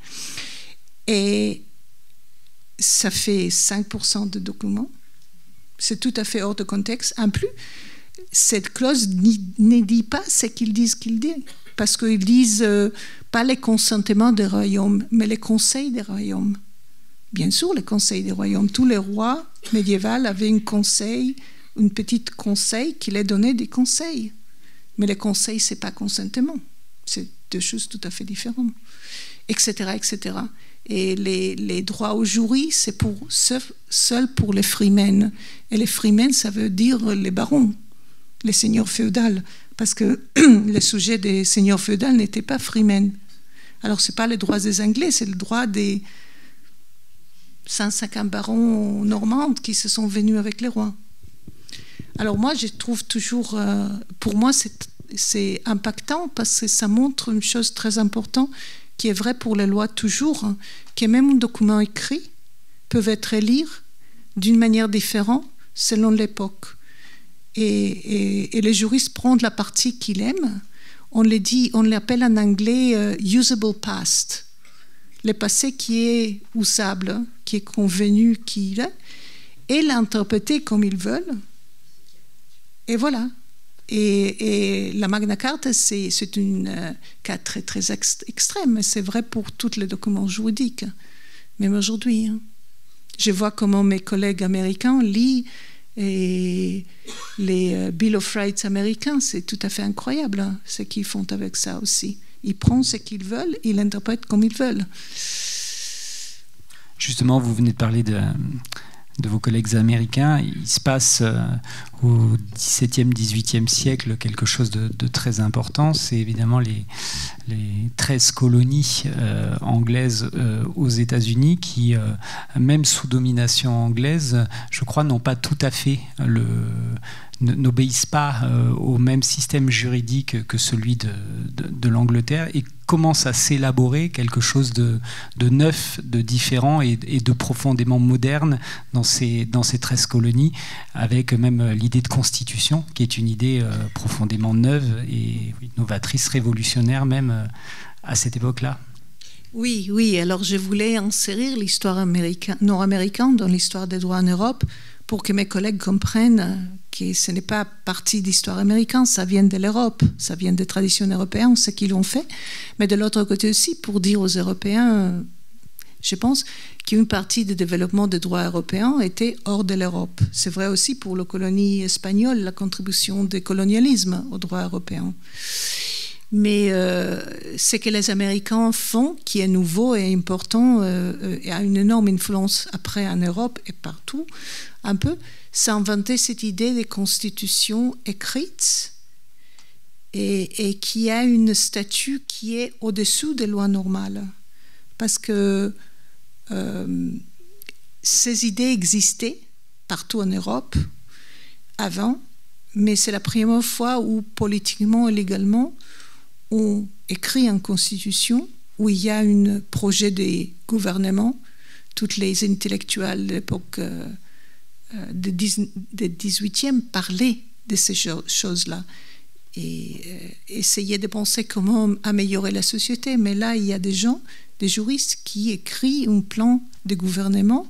Et ça fait 5% de documents. C'est tout à fait hors de contexte. En plus, cette clause ne dit pas ce qu'ils disent qu'ils disent. Parce qu'ils disent pas les consentements des royaumes, mais les conseils des royaumes. Bien sûr, les conseils des royaumes. Tous les rois médiévaux avaient un petit conseil qui les donnait des conseils. Mais les conseils, ce n'est pas consentement. C'est 2 choses tout à fait différentes. Etc., etc. Et les droits au jury, c'est seul pour les freemen. Et les freemen, ça veut dire les barons, les seigneurs féodaux. Parce que le sujet des seigneurs féodaux n'était pas freemen. Alors, ce n'est pas les droits des Anglais, c'est le droit des 150 barons normands qui se sont venus avec les rois. Alors moi, je trouve toujours, pour moi, c'est impactant parce que ça montre une chose très importante qui est vraie pour les lois toujours, que même un document écrit peut être lu d'une manière différente selon l'époque. Et les juristes prennent la partie qu'ils aiment. On l'appelle en anglais usable past, le passé qui est usable, qui est convenu, qui est, et l'interpréter comme ils veulent. Et voilà. Et la Magna Carta, c'est un cas très, très extrême. C'est vrai pour tous les documents juridiques, même aujourd'hui. Je vois comment mes collègues américains lisent les Bill of Rights américains. C'est tout à fait incroyable ce qu'ils font avec ça aussi. Ils prennent ce qu'ils veulent, ils l'interprètent comme ils veulent. Justement, vous venez de parler de vos collègues américains. Il se passe au XVIIe, XVIIIe siècle quelque chose de très important. C'est évidemment les 13 colonies anglaises aux États-Unis qui, même sous domination anglaise, je crois, n'ont pas tout à fait n'obéissent pas au même système juridique que celui de l'Angleterre et commence à s'élaborer quelque chose de neuf, de différent et de profondément moderne dans ces 13 colonies, avec même l'idée de constitution, qui est une idée profondément neuve et novatrice, révolutionnaire même à cette époque-là. Oui, alors je voulais insérer l'histoire nord-américaine dans l'histoire des droits en Europe pour que mes collègues comprennent que ce n'est pas partie d'histoire américaine, ça vient de l'Europe, ça vient des traditions européennes, ce qu'ils ont fait, mais de l'autre côté aussi, pour dire aux Européens, je pense qu'une partie du développement des droits européens était hors de l'Europe. C'est vrai aussi pour la colonie espagnole, la contribution du colonialisme aux droits européens. Mais ce que les Américains font, qui est nouveau et important, et a une énorme influence après en Europe et partout, un peu, c'est inventer cette idée de constitution écrite et qui a une statut qui est au-dessous des lois normales. Parce que ces idées existaient partout en Europe avant, mais c'est la première fois où politiquement et légalement on écrit une constitution où il y a un projet de gouvernement. Toutes les intellectuels de l'époque du 18e parlaient de ces choses-là et essayaient de penser comment améliorer la société. Mais là, il y a des gens, des juristes qui écrivent un plan de gouvernement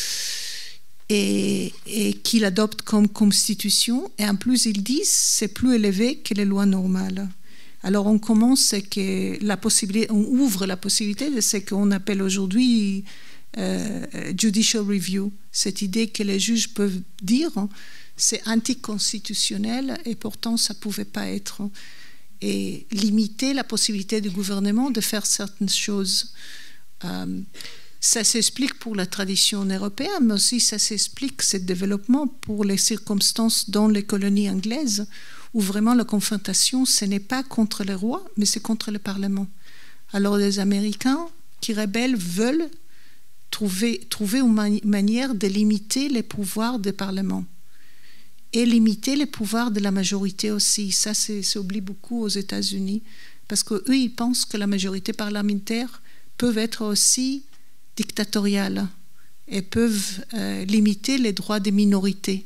et qui l'adoptent comme constitution. Et en plus, ils disent que c'est plus élevé que les lois normales. Alors on commence que on ouvre la possibilité de ce qu'on appelle aujourd'hui judicial review, cette idée que les juges peuvent dire c'est anticonstitutionnel et pourtant ça ne pouvait pas être, et limiter la possibilité du gouvernement de faire certaines choses. Ça s'explique pour la tradition européenne, mais aussi ça s'explique ce développement pour les circonstances dans les colonies anglaises, où vraiment la confrontation, ce n'est pas contre les rois, mais c'est contre le Parlement. Alors les Américains qui rebellent veulent trouver une manière de limiter les pouvoirs du Parlement et limiter les pouvoirs de la majorité aussi. Ça, s'oublie beaucoup aux États-Unis, parce qu'eux, ils pensent que la majorité parlementaire peut être aussi dictatoriale et peuvent limiter les droits des minorités.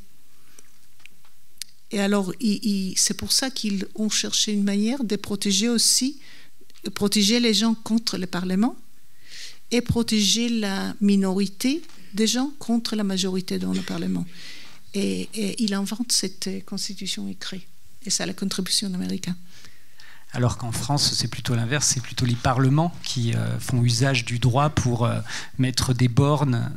Et alors, c'est pour ça qu'ils ont cherché une manière de protéger les gens contre le Parlement et protéger la minorité des gens contre la majorité dans le Parlement. Et ils inventent cette constitution écrite. Et c'est la contribution américaine. Alors qu'en France, c'est plutôt l'inverse, c'est plutôt les parlements qui font usage du droit pour mettre des bornes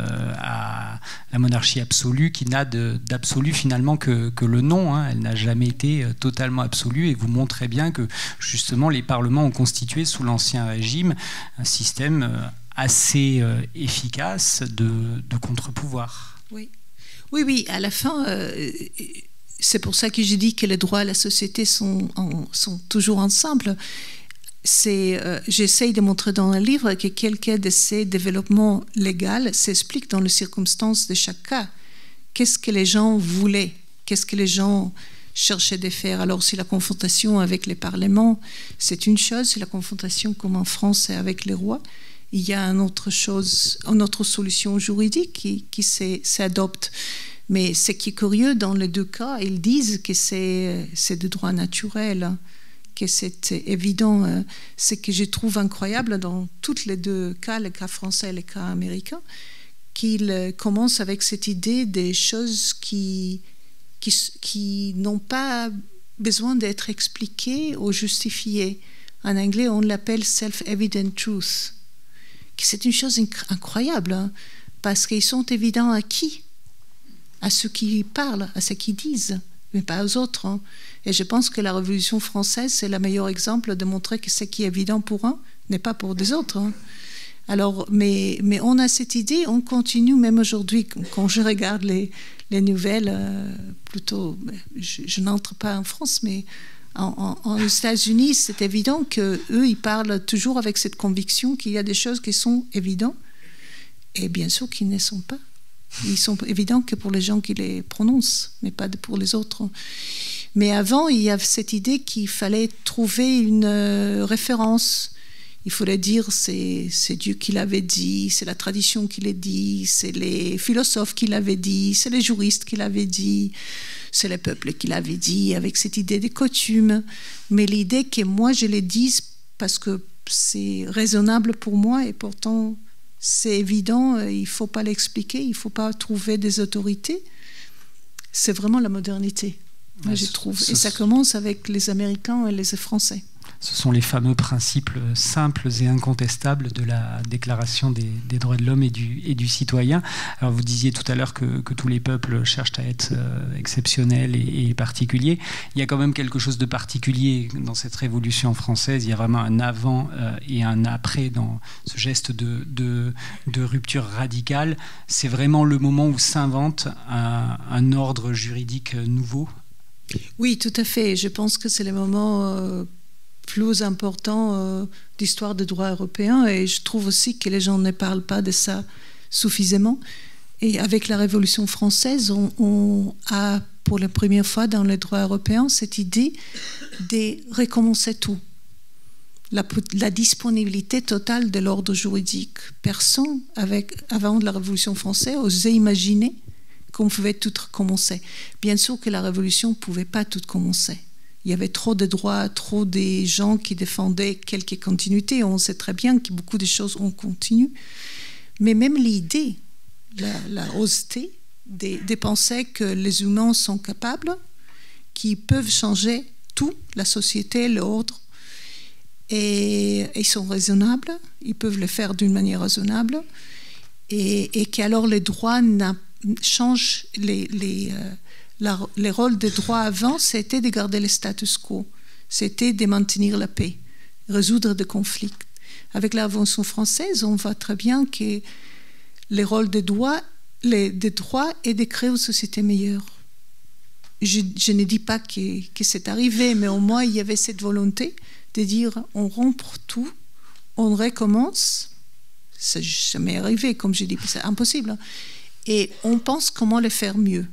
à la monarchie absolue, qui n'a d'absolu finalement que le nom. Hein. Elle n'a jamais été totalement absolue, et vous montrez bien que justement les parlements ont constitué sous l'Ancien Régime un système assez efficace de contre-pouvoir. Oui, à la fin... c'est pour ça que je dis que les droits et la société sont toujours ensemble. J'essaye de montrer dans le livre que quelques de ces développements légaux s'expliquent dans les circonstances de chaque cas. Qu'est-ce que les gens voulaient? Qu'est-ce que les gens cherchaient de faire? Alors, si la confrontation avec les parlements, c'est une chose, si la confrontation comme en France est avec les rois, il y a une autre solution juridique qui s'adopte. Mais ce qui est curieux, dans les deux cas, ils disent que c'est de droit naturel, que c'est évident. Ce que je trouve incroyable dans tous les deux cas, le cas français et le cas américain, qu'ils commencent avec cette idée des choses qui n'ont pas besoin d'être expliquées ou justifiées. En anglais, on l'appelle self-evident truth. C'est une chose incroyable, hein, parce qu'ils sont évidents à qui? À ceux qui parlent, à ceux qui disent, mais pas aux autres. Hein. Et je pense que la Révolution française, c'est le meilleur exemple de montrer que ce qui est évident pour un n'est pas pour des autres. Hein. Alors, mais on a cette idée, on continue, même aujourd'hui, quand je regarde les nouvelles, plutôt, je n'entre pas en France, mais aux États-Unis, c'est évident qu'eux, ils parlent toujours avec cette conviction qu'il y a des choses qui sont évidentes, et bien sûr qu'ils ne sont pas. Ils sont évidents que pour les gens qui les prononcent, mais pas pour les autres. Mais avant, il y avait cette idée qu'il fallait trouver une référence. Il fallait dire c'est Dieu qui l'avait dit, c'est la tradition qui l'a dit, c'est les philosophes qui l'avaient dit, c'est les juristes qui l'avaient dit, c'est le peuple qui l'avait dit, avec cette idée des coutumes. Mais l'idée que moi je les dise parce que c'est raisonnable pour moi et pourtant... c'est évident, il ne faut pas l'expliquer, il ne faut pas trouver des autorités. C'est vraiment la modernité, moi, je trouve. Et ça commence avec les Américains et les Français. Ce sont les fameux principes simples et incontestables de la Déclaration des droits de l'homme et du citoyen. Alors vous disiez tout à l'heure que tous les peuples cherchent à être exceptionnels et particuliers. Il y a quand même quelque chose de particulier dans cette révolution française. Il y a vraiment un avant et un après dans ce geste de rupture radicale. C'est vraiment le moment où s'invente un ordre juridique nouveau. Oui, tout à fait. Je pense que c'est le moment plus important d'histoire des droits européens, et je trouve aussi que les gens ne parlent pas de ça suffisamment. Et avec la Révolution française, on a pour la première fois dans les droits européens cette idée de recommencer tout. La disponibilité totale de l'ordre juridique. Personne, avant la Révolution française, osait imaginer qu'on pouvait tout recommencer. Bien sûr que la Révolution ne pouvait pas tout commencer. Il y avait trop de droits, trop de gens qui défendaient quelques continuités. On sait très bien que beaucoup de choses ont continué. Mais même l'idée, la osseté de penser que les humains sont capables, qu'ils peuvent changer tout, la société, l'ordre, et ils sont raisonnables, ils peuvent le faire d'une manière raisonnable, et qu'alors les droits changent les rôles des droits avant, c'était de garder le status quo, c'était de maintenir la paix, résoudre des conflits. Avec la Révolution française, on voit très bien que les rôles des droits est de créer une société meilleure. Je ne dis pas que c'est arrivé, mais au moins il y avait cette volonté de dire on rompt tout, on recommence. C'est jamais arrivé, comme je dis, c'est impossible. Et on pense comment le faire mieux.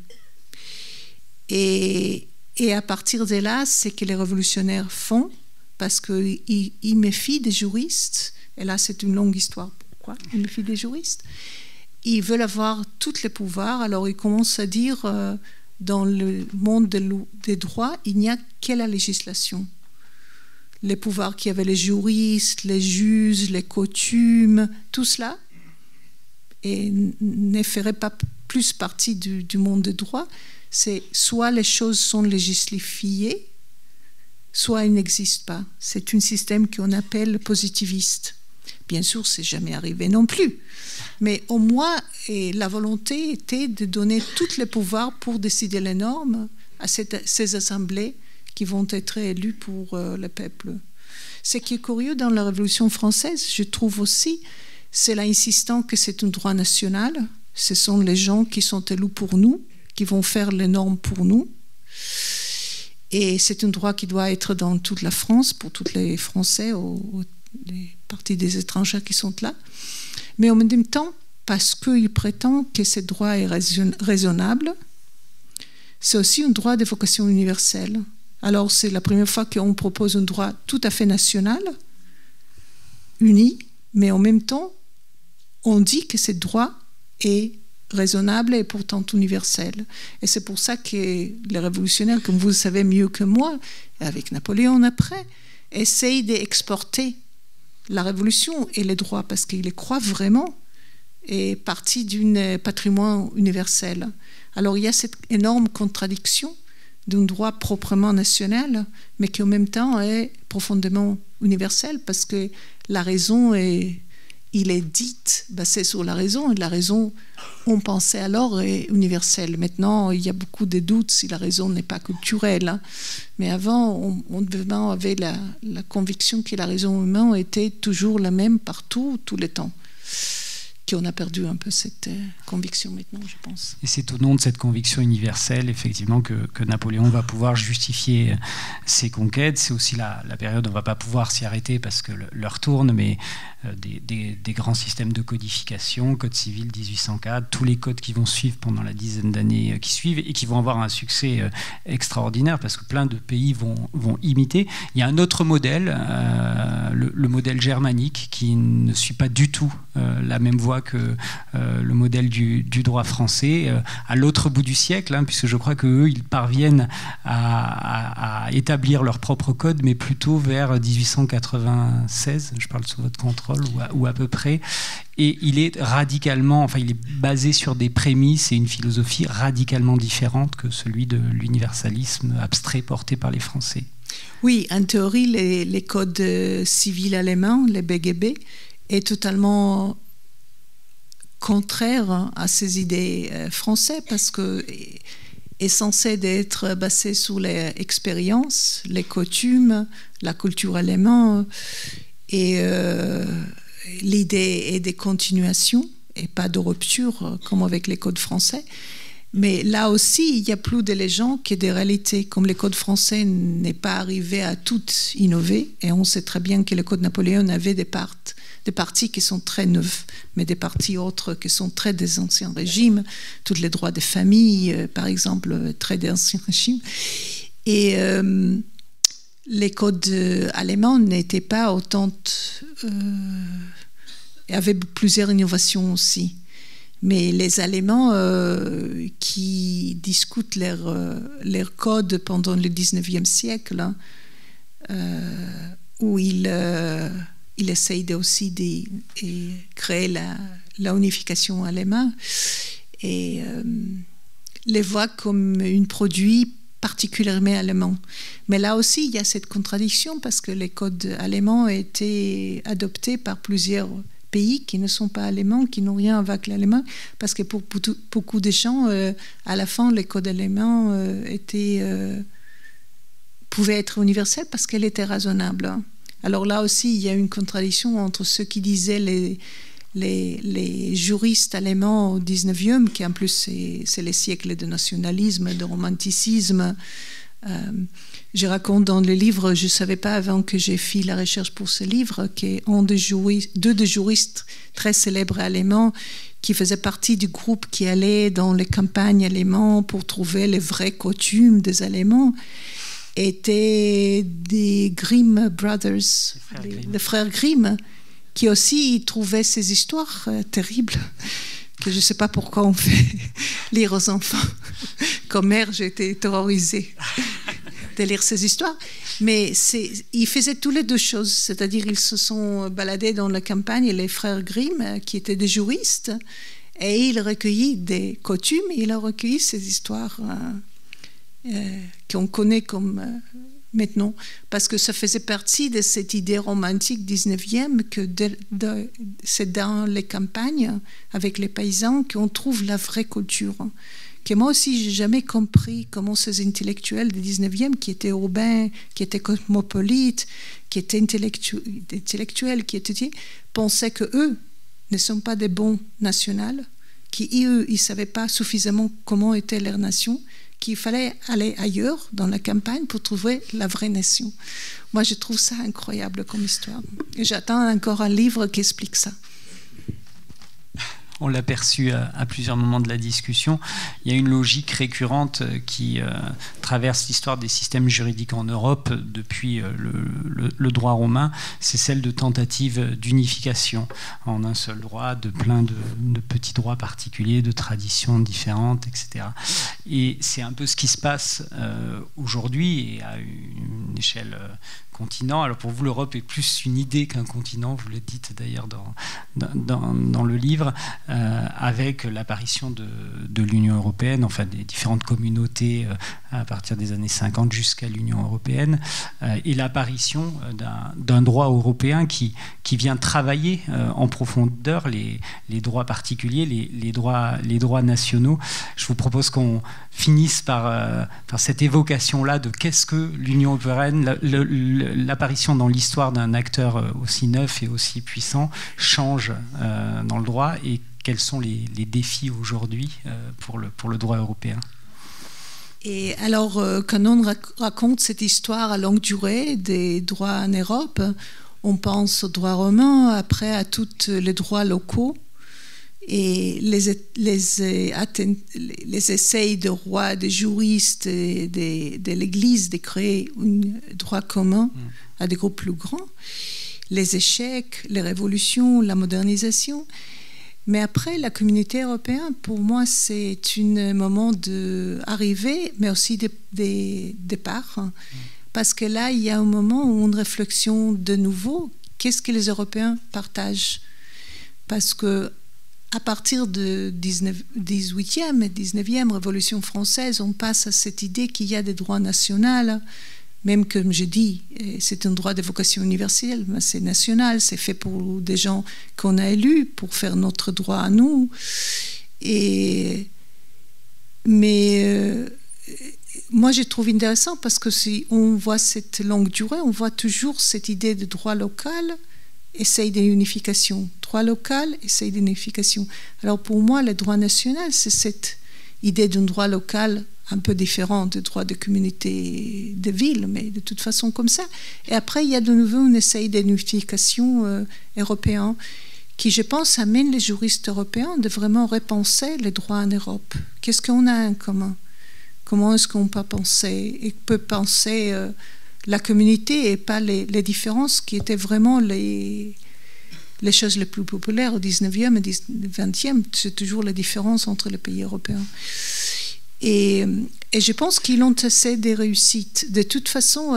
Et à partir de là, c'est que les révolutionnaires font, parce qu'ils méfient des juristes, et là c'est une longue histoire, pourquoi ils méfient des juristes. Ils veulent avoir tous les pouvoirs, alors ils commencent à dire, dans le monde des droits, il n'y a que la législation. Les pouvoirs qu'il y avait les juristes, les juges, les coutumes, tout cela, et ne ferait pas plus partie du monde des droits. C'est soit les choses sont législées, soit elles n'existent pas. C'est un système qu'on appelle positiviste. Bien sûr, c'est jamais arrivé non plus. Mais au moins, la volonté était de donner tous les pouvoirs pour décider les normes à ces assemblées qui vont être élues pour le peuple. Ce qui est curieux dans la Révolution française, je trouve aussi, c'est l'insistance que c'est un droit national. Ce sont les gens qui sont élus pour nous, qui vont faire les normes pour nous. Et c'est un droit qui doit être dans toute la France, pour tous les Français, les parties des étrangers qui sont là. Mais en même temps, parce qu'ils prétendent que ce droit est raisonnable, c'est aussi un droit de vocation universelle. Alors c'est la première fois qu'on propose un droit tout à fait national, uni, mais en même temps, on dit que ce droit est raisonnable et pourtant universel. Et c'est pour ça que les révolutionnaires, comme vous le savez mieux que moi, et avec Napoléon après, essayent d'exporter la révolution et les droits, parce qu'ils les croient vraiment, et partie d'un patrimoine universel. Alors il y a cette énorme contradiction d'un droit proprement national, mais qui en même temps est profondément universel, parce que la raison il est dite basée sur la raison, et la raison, on pensait alors, est universelle. Maintenant, il y a beaucoup de doutes si la raison n'est pas culturelle. Hein. Mais avant, on avait la conviction que la raison humaine était toujours la même partout, tout le temps. Qu'on a perdu un peu cette conviction maintenant, je pense. Et c'est au nom de cette conviction universelle, effectivement, que Napoléon va pouvoir justifier ses conquêtes. C'est aussi la période où on ne va pas pouvoir s'y arrêter parce que l'heure tourne, mais des grands systèmes de codification, Code civil 1804, tous les codes qui vont suivre pendant la dizaine d'années qui suivent et qui vont avoir un succès extraordinaire parce que plein de pays vont imiter. Il y a un autre modèle, le modèle germanique, qui ne suit pas du tout la même voie que le modèle du droit français à l'autre bout du siècle, hein, puisque je crois qu'eux, ils parviennent à établir leur propre code, mais plutôt vers 1896, je parle sous votre contrôle, ou à peu près, et il est radicalement, enfin il est basé sur des prémices et une philosophie radicalement différente que celui de l'universalisme abstrait porté par les Français. Oui, en théorie, les codes civils allemands, les BGB, est totalement contraire à ces idées françaises parce que est censé être basé sur les expériences, les coutumes, la culture allemande et l'idée est de continuation et pas de rupture comme avec les codes français. Mais là aussi, il y a plus de légendes que des réalités. Comme les codes français n'est pas arrivé à tout innover, et on sait très bien que le code Napoléon avait des parties qui sont très neuves, mais des parties autres qui sont très des anciens régimes, tous les droits des familles, par exemple, très des anciens régimes. Et les codes allemands n'étaient pas autant... Il y avait plusieurs innovations aussi. Mais les Allemands qui discutent leurs codes pendant le 19e siècle, où ils essayent aussi de créer la unification allemande, et les voient comme un produit particulièrement allemand. Mais là aussi, il y a cette contradiction parce que les codes allemands ont été adoptés par plusieurs pays qui ne sont pas allemands, qui n'ont rien avec l'allemand, parce que pour beaucoup de gens, à la fin, les codes allemands pouvaient être universels parce qu'elle était raisonnable. Alors là aussi, il y a une contradiction entre ceux qui disaient les juristes allemands au 19e, qui en plus c'est les siècles de nationalisme, de romanticisme. Je raconte dans le livre, je ne savais pas avant que j'ai fait la recherche pour ce livre, deux des juristes très célèbres allemands qui faisaient partie du groupe qui allait dans les campagnes allemandes pour trouver les vraies coutumes des Allemands étaient des Grimm Brothers, les frères Grimm, qui aussi trouvaient ces histoires terribles que je ne sais pas pourquoi on fait lire aux enfants. Comme mère, j'ai été terrorisée de lire ces histoires. Mais ils faisaient tous les deux choses. C'est-à-dire ils se sont baladés dans la campagne, les frères Grimm, qui étaient des juristes, et ils recueillaient des coutumes, et ils ont recueilli ces histoires qu'on connaît comme... maintenant, parce que ça faisait partie de cette idée romantique 19e que c'est dans les campagnes, avec les paysans, qu'on trouve la vraie culture. Que moi aussi, j'ai jamais compris comment ces intellectuels du 19e, qui étaient urbains, qui étaient cosmopolites, qui étaient intellectuels, qui étaient, pensaient qu'eux ne sont pas des bons nationaux, qu'eux, ils ne savaient pas suffisamment comment était leur nation, qu'il fallait aller ailleurs, dans la campagne, pour trouver la vraie nation. Moi, je trouve ça incroyable comme histoire. Et j'attends encore un livre qui explique ça. On l'a perçu à plusieurs moments de la discussion. Il y a une logique récurrente qui traverse l'histoire des systèmes juridiques en Europe depuis le droit romain. C'est celle de tentative d'unification en un seul droit, de plein de petits droits particuliers, de traditions différentes, etc. Et c'est un peu ce qui se passe aujourd'hui et à une échelle continent. Alors pour vous, l'Europe est plus une idée qu'un continent, vous le dites d'ailleurs dans le livre, avec l'apparition de l'Union européenne, enfin des différentes communautés à partir des années 50 jusqu'à l'Union européenne, et l'apparition d'un droit européen qui vient travailler en profondeur les droits particuliers, les droits nationaux. Je vous propose qu'on finisse par cette évocation-là de qu'est-ce que l'Union européenne, l'apparition dans l'histoire d'un acteur aussi neuf et aussi puissant change dans le droit, et quels sont les défis aujourd'hui pour le droit européen. Et alors, quand on raconte cette histoire à longue durée des droits en Europe, on pense au droit romain, après à tous les droits locaux, et les essais de rois, de juristes, de l'Église de créer un droit commun à des groupes plus grands, les échecs, les révolutions, la modernisation. Mais après, la communauté européenne, pour moi, c'est un moment d'arrivée, mais aussi de départ. Parce que là, il y a un moment où une réflexion de nouveau, qu'est-ce que les Européens partagent? Parce que à partir de 18e et 19e Révolution française, on passe à cette idée qu'il y a des droits nationaux Même comme je dis, c'est un droit de vocation universelle, mais c'est national, c'est fait pour des gens qu'on a élus, pour faire notre droit à nous. Mais moi, je trouve intéressant parce que si on voit cette longue durée, on voit toujours cette idée de droit local, essaye d'unification. Droit local, essaye d'unification. Alors pour moi, le droit national, c'est cette idée d'un droit local un peu différent du droit de communauté de ville, mais de toute façon comme ça. Et après, il y a de nouveau un essai d'unification européen qui, je pense, amène les juristes européens de vraiment repenser les droits en Europe. Qu'est-ce qu'on a en commun? Comment est-ce qu'on peut penser la communauté et pas les différences qui étaient vraiment les choses les plus populaires au 19e et 20e, c'est toujours la différence entre les pays européens. Et je pense qu'ils ont assez de réussites. De toute façon,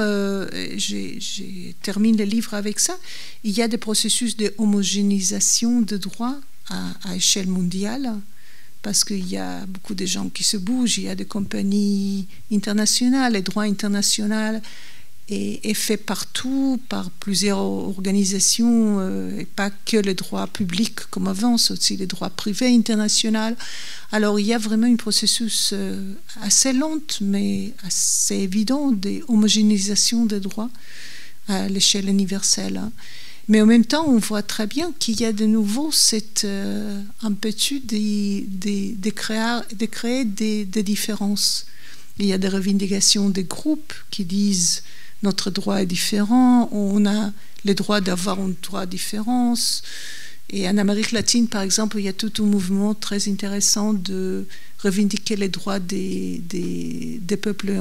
je termine le livre avec ça. Il y a des processus de homogénéisation de droits à échelle mondiale, parce qu'il y a beaucoup de gens qui se bougent, il y a des compagnies internationales, le droit international est fait partout par plusieurs organisations, et pas que le droit public comme avant, c'est aussi le droit privé international. Alors il y a vraiment un processus assez lent, mais assez évident d'homogénéisation des droits à l'échelle universelle. Mais en même temps, on voit très bien qu'il y a de nouveau cette impétu de créer des différences. Il y a des revendications des groupes qui disent notre droit est différent, on a le droit d'avoir un droit différent. Et en Amérique latine, par exemple, il y a tout un mouvement très intéressant de revendiquer les droits des peuples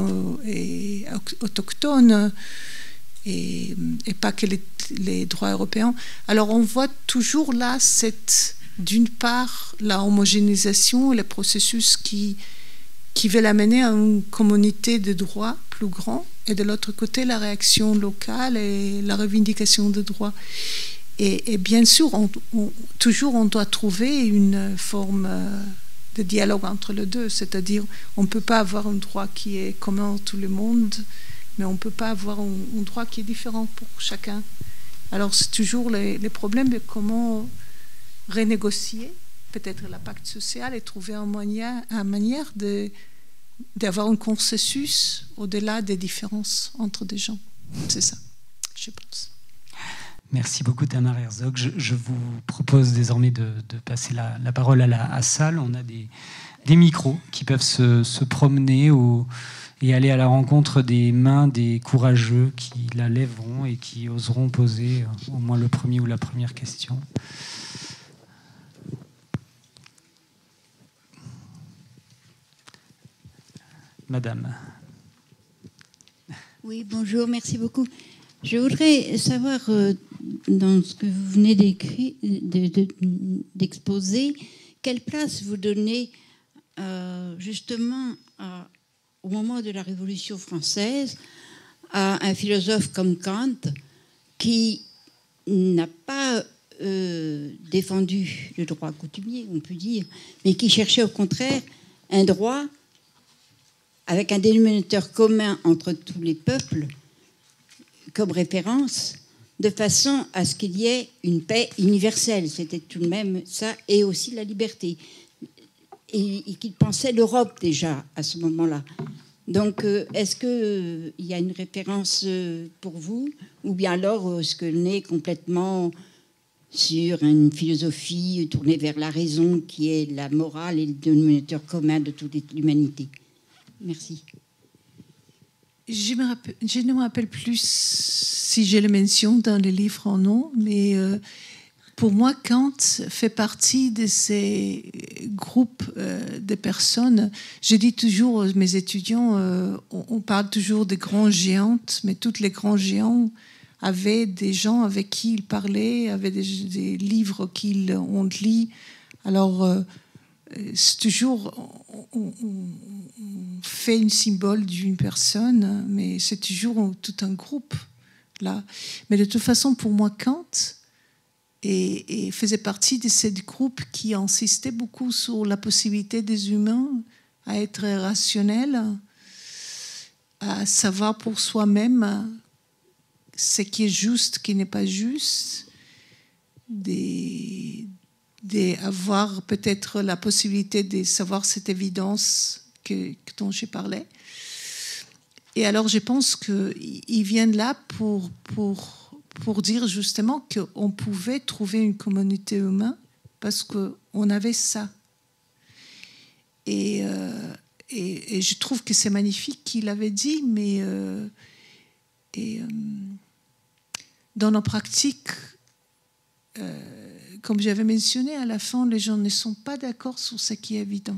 autochtones et pas que les droits européens. Alors on voit toujours là d'une part la homogénéisation et le processus qui veut amener à une communauté de droits plus grand, et de l'autre côté la réaction locale et la revendication de droits. Et bien sûr, toujours on doit trouver une forme de dialogue entre les deux, c'est-à-dire on ne peut pas avoir un droit qui est commun à tout le monde, mais on ne peut pas avoir un droit qui est différent pour chacun. Alors c'est toujours les problèmes de comment renégocier peut-être la pacte social et trouver une manière d'avoir un consensus au-delà des différences entre des gens. C'est ça, je pense. Merci beaucoup Tamar Herzog. Je vous propose désormais de passer la parole à la salle. On a des micros qui peuvent se promener et aller à la rencontre des mains des courageux qui la lèveront et qui oseront poser au moins le premier ou la première question. Madame. Oui, bonjour, merci beaucoup. Je voudrais savoir, dans ce que vous venez d'exposer, quelle place vous donnez justement au moment de la Révolution française à un philosophe comme Kant qui n'a pas défendu le droit coutumier, on peut dire, mais qui cherchait au contraire un droit avec un dénominateur commun entre tous les peuples comme référence, de façon à ce qu'il y ait une paix universelle. C'était tout de même ça, et aussi la liberté. Et qu'il pensait l'Europe déjà à ce moment-là. Donc, est-ce qu'il y a une référence pour vous, ou bien alors est-ce que l'on est complètement sur une philosophie tournée vers la raison, qui est la morale et le dénominateur commun de toute l'humanité? Merci. Je ne me rappelle plus si je le mentionne dans le livre ou non, mais pour moi, Kant fait partie de ces groupes de personnes. Je dis toujours à mes étudiants, on parle toujours des grands géants, mais tous les grands géants avaient des gens avec qui ils parlaient, avaient des livres qu'ils ont lus. Alors, c'est toujours, on fait un symbole d'une personne, mais c'est toujours tout un groupe là. Mais de toute façon, pour moi, Kant faisait partie de ce groupe qui insistait beaucoup sur la possibilité des humains à être rationnels, à savoir pour soi-même ce qui est juste, ce qui n'est pas juste, d'avoir peut-être la possibilité de savoir cette évidence dont j'ai parlé. Et alors je pense qu'ils viennent là pour dire justement qu'on pouvait trouver une communauté humaine parce qu'on avait ça. Et je trouve que c'est magnifique qu'il avait dit, mais dans nos pratiques, comme j'avais mentionné, à la fin, les gens ne sont pas d'accord sur ce qui est évident.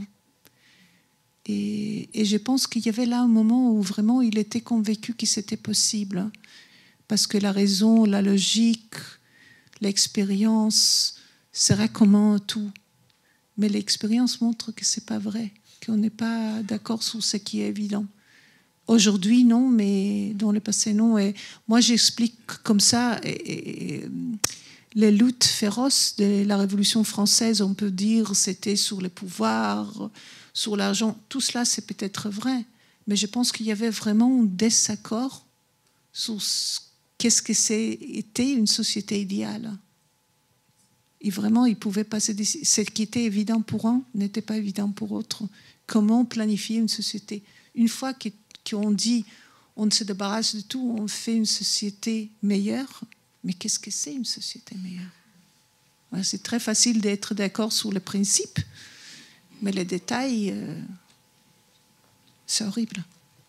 Et je pense qu'il y avait là un moment où vraiment il était convaincu que c'était possible. Parce que la raison, la logique, l'expérience serait commun à tout. Mais l'expérience montre que ce n'est pas vrai, qu'on n'est pas d'accord sur ce qui est évident. Aujourd'hui, non, mais dans le passé, non. Et moi, j'explique comme ça les luttes féroces de la Révolution française. On peut dire c'était sur le pouvoir, sur l'argent. Tout cela, c'est peut-être vrai. Mais je pense qu'il y avait vraiment un désaccord sur qu'est-ce que c'était une société idéale. Et vraiment, ils pouvaient passer ce qui était évident pour un n'était pas évident pour autre. Comment planifier une société? Une fois qu'on dit on se débarrasse de tout, on fait une société meilleure, mais qu'est-ce que c'est une société meilleure? Voilà, c'est très facile d'être d'accord sur le principe, mais les détails, c'est horrible.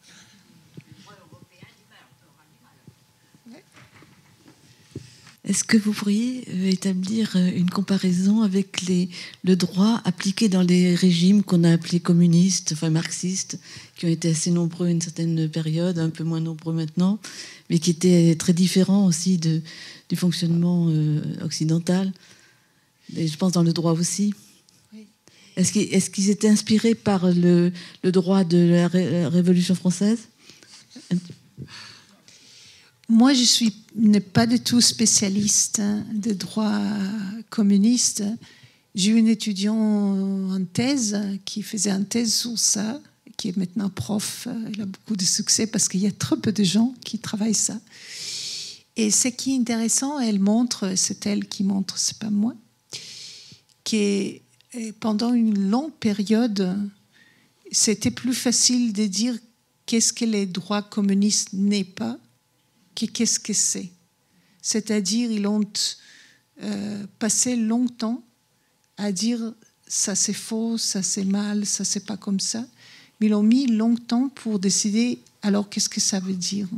Est-ce que vous pourriez établir une comparaison avec le droit appliqué dans les régimes qu'on a appelés communistes, enfin marxistes, qui ont été assez nombreux à une certaine période, un peu moins nombreux maintenant, mais qui étaient très différents aussi du fonctionnement occidental, et je pense dans le droit aussi. Oui. Est-ce qu'ils étaient inspirés par le droit de la Révolution française ? Moi, je n'ai pas du tout spécialiste de droit communiste. J'ai eu une étudiante en thèse qui faisait une thèse sur ça, qui est maintenant prof. Elle a beaucoup de succès parce qu'il y a trop peu de gens qui travaillent ça. Et ce qui est intéressant, c'est elle qui montre, c'est pas moi, que pendant une longue période, c'était plus facile de dire qu'est-ce que les droits communistes n'est pas, qu'est-ce que c'est. C'est-à-dire, ils ont passé longtemps à dire ça c'est faux, ça c'est mal, ça c'est pas comme ça. Mais ils ont mis longtemps pour décider alors qu'est-ce que ça veut dire.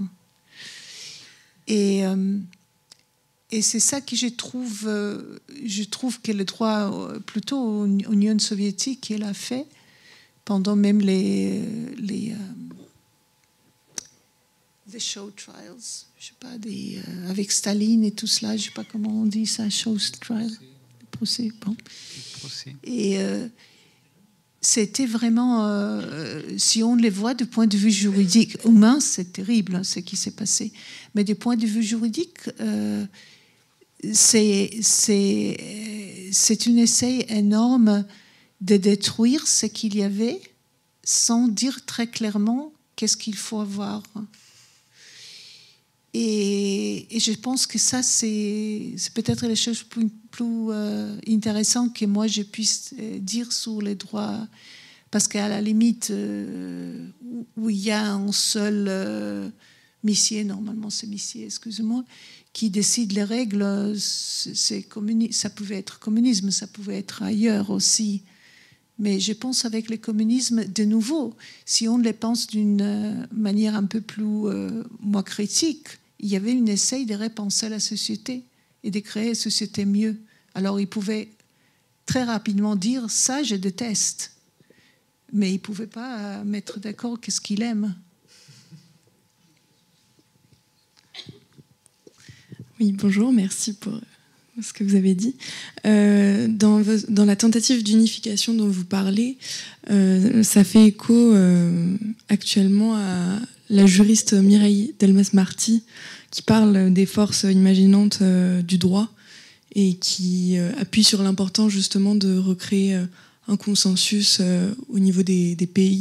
Et c'est ça que je trouve que le droit, plutôt l'Union soviétique, elle a fait pendant même les show trials, je sais pas, avec Staline et tout cela, je sais pas comment on dit ça, show trials, procès, bon. Et c'était vraiment, si on les voit du point de vue juridique, humain, c'est terrible hein, ce qui s'est passé, mais du point de vue juridique, c'est un essai énorme de détruire ce qu'il y avait sans dire très clairement qu'est-ce qu'il faut avoir. Et je pense que ça, c'est peut-être les choses plus intéressantes que moi je puisse dire sur les droits. Parce qu'à la limite, où il y a un seul missier, normalement c'est missier, excusez-moi, qui décide les règles, ça pouvait être communisme, ça pouvait être ailleurs aussi. Mais je pense avec le communisme, de nouveau, si on les pense d'une manière un peu plus moins critique, il y avait un essai de repenser la société et de créer une société mieux. Alors, ils pouvaient très rapidement dire « ça, je déteste ». Mais ils ne pouvaient pas mettre d'accord qu'est-ce qu'ils aiment. Oui, bonjour, merci pour ce que vous avez dit. Dans la tentative d'unification dont vous parlez, ça fait écho actuellement à la juriste Mireille Delmas-Marty qui parle des forces imaginantes du droit et qui appuie sur l'importance justement de recréer un consensus au niveau des pays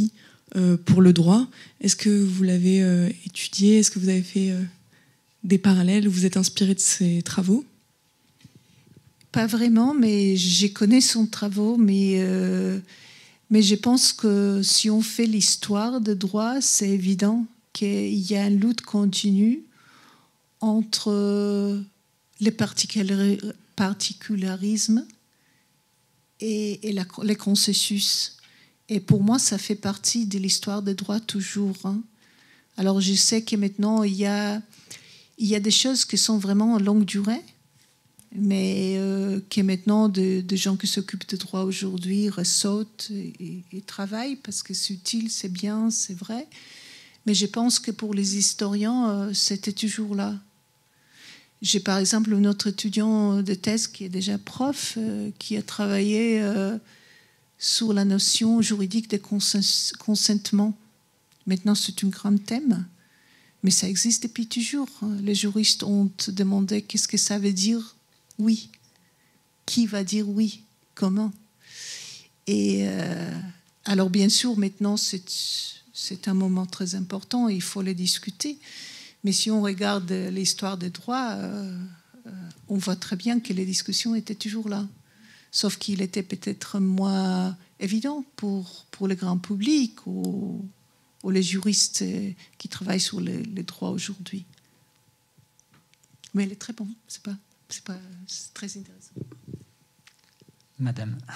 pour le droit. Est-ce que vous l'avez étudié? Est-ce que vous avez fait des parallèles? Vous êtes inspiré de ses travaux? Pas vraiment, mais je connais son travaux, mais je pense que si on fait l'histoire de droit, c'est évident qu'il y a une lutte continue entre les particularismes et les consensus. Et pour moi, ça fait partie de l'histoire des droits toujours. Hein. Alors, je sais que maintenant, il y a des choses qui sont vraiment en longue durée, mais que maintenant, des gens qui s'occupent de droits aujourd'hui ressautent et travaillent parce que c'est utile, c'est bien, c'est vrai. Mais je pense que pour les historiens, c'était toujours là. J'ai par exemple un autre étudiant de thèse qui est déjà prof, qui a travaillé sur la notion juridique de consentement. Maintenant, c'est un grand thème, mais ça existe depuis toujours. Les juristes ont demandé qu'est-ce que ça veut dire oui. Qui va dire oui? Comment? Et alors, bien sûr, maintenant, c'est un moment très important, il faut le discuter. Mais si on regarde l'histoire des droits, on voit très bien que les discussions étaient toujours là. Sauf qu'il était peut-être moins évident pour le grand public ou les juristes qui travaillent sur les droits aujourd'hui. Mais il est très bon, c'est très intéressant. Madame.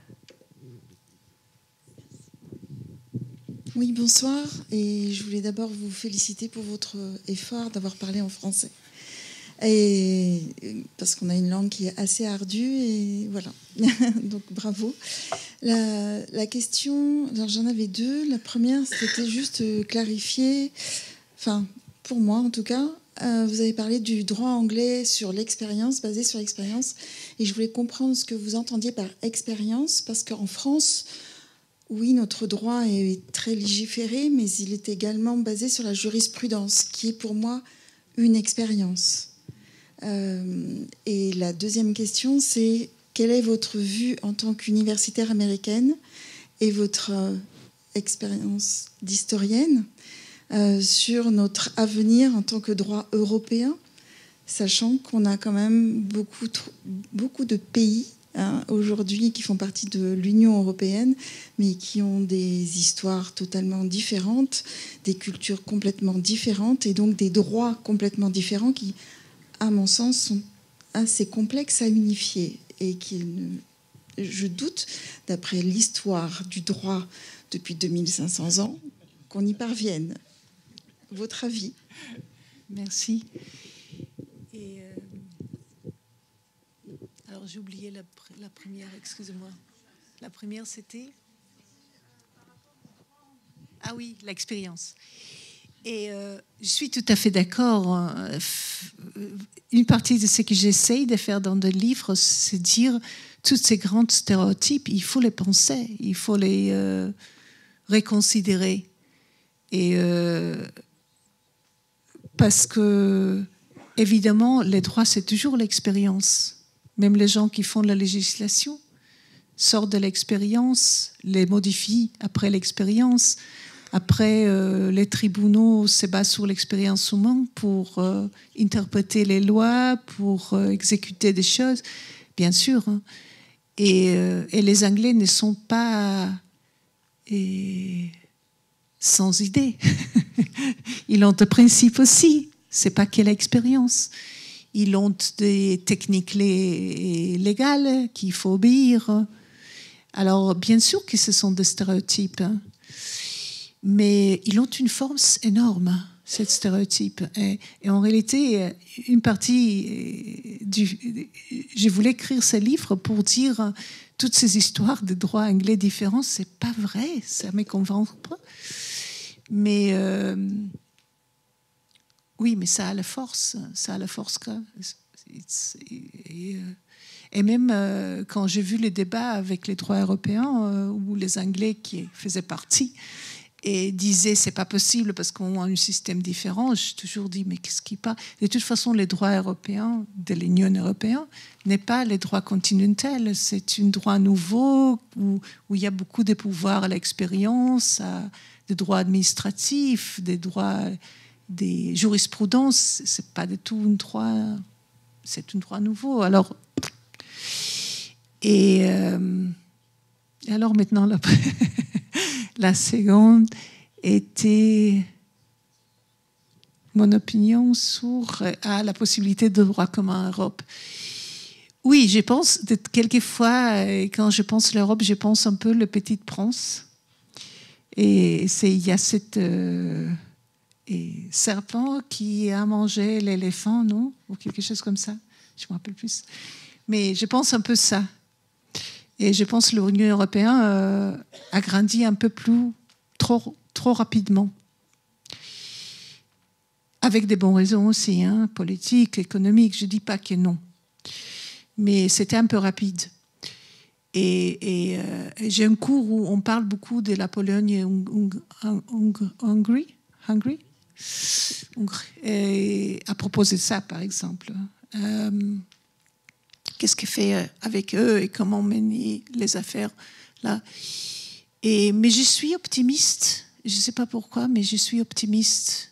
Oui, bonsoir. Et je voulais d'abord vous féliciter pour votre effort d'avoir parlé en français. Et parce qu'on a une langue qui est assez ardue, et voilà. Donc bravo. La question, alors j'en avais deux. La première, c'était juste clarifier, enfin pour moi en tout cas, vous avez parlé du droit anglais sur l'expérience, basé sur l'expérience, et je voulais comprendre ce que vous entendiez par expérience, parce qu'en France, oui, notre droit est très légiféré, mais il est également basé sur la jurisprudence, qui est pour moi une expérience. Et la deuxième question, c'est quelle est votre vue en tant qu'universitaire américaine et votre expérience d'historienne sur notre avenir en tant que droit européen, sachant qu'on a quand même beaucoup de pays aujourd'hui qui font partie de l'Union européenne, mais qui ont des histoires totalement différentes, des cultures complètement différentes et donc des droits complètement différents qui, à mon sens, sont assez complexes à unifier et qui, je doute, d'après l'histoire du droit depuis 2500 ans, qu'on y parvienne. Votre avis? Merci. Et alors j'ai oublié la première, excusez-moi. La première, c'était... Ah oui, l'expérience. Et je suis tout à fait d'accord. Une partie de ce que j'essaye de faire dans le livre, c'est dire tous ces grands stéréotypes, il faut les penser, il faut les reconsidérer. Et parce que, évidemment, les droits, c'est toujours l'expérience. Même les gens qui font la législation sortent de l'expérience, les modifient après l'expérience. Après, les tribunaux se basent sur l'expérience humaine pour interpréter les lois, pour exécuter des choses, bien sûr. Hein. Et les Anglais ne sont pas sans idée. Ils ont des principes aussi. C'est pas que l'expérience. Ils ont des techniques légales qu'il faut obéir. Alors, bien sûr que ce sont des stéréotypes. Hein. Mais ils ont une force énorme, ces stéréotypes. Et en réalité, une partie je voulais écrire ce livre pour dire toutes ces histoires de droit anglais différents, c'est pas vrai, ça me convainc pas. Mais oui, mais ça a la force et même quand j'ai vu les débats avec les droits européens, où les Anglais qui faisaient partie et disaient c'est pas possible parce qu'on a un système différent, j'ai toujours dit mais qu'est-ce qui passe? De toute façon, les droits européens de l'Union européenne n'est pas les droits continentaux, c'est un droit nouveau où il y a beaucoup de pouvoir à l'expérience, à droits administratifs, des droits des jurisprudences. C'est pas du tout un droit, c'est un droit nouveau. Alors, et alors maintenant, la seconde était mon opinion sur la possibilité de droit commun en Europe. Oui, je pense, quelquefois, quand je pense à l'Europe, je pense un peu le Petit Prince. Et il y a cette serpent qui a mangé l'éléphant, non? Ou quelque chose comme ça. Je me rappelle plus. Mais je pense un peu ça. Et je pense que l'Union européenne a grandi un peu trop rapidement. Avec des bonnes raisons aussi, hein, politiques, économiques, je ne dis pas que non. Mais c'était un peu rapide. Et j'ai un cours où on parle beaucoup de la Pologne et Hongrie. Et à propos de ça, par exemple. Qu'est-ce qu'il fait avec eux et comment mener les affaires là. Mais je suis optimiste. Je ne sais pas pourquoi, mais je suis optimiste.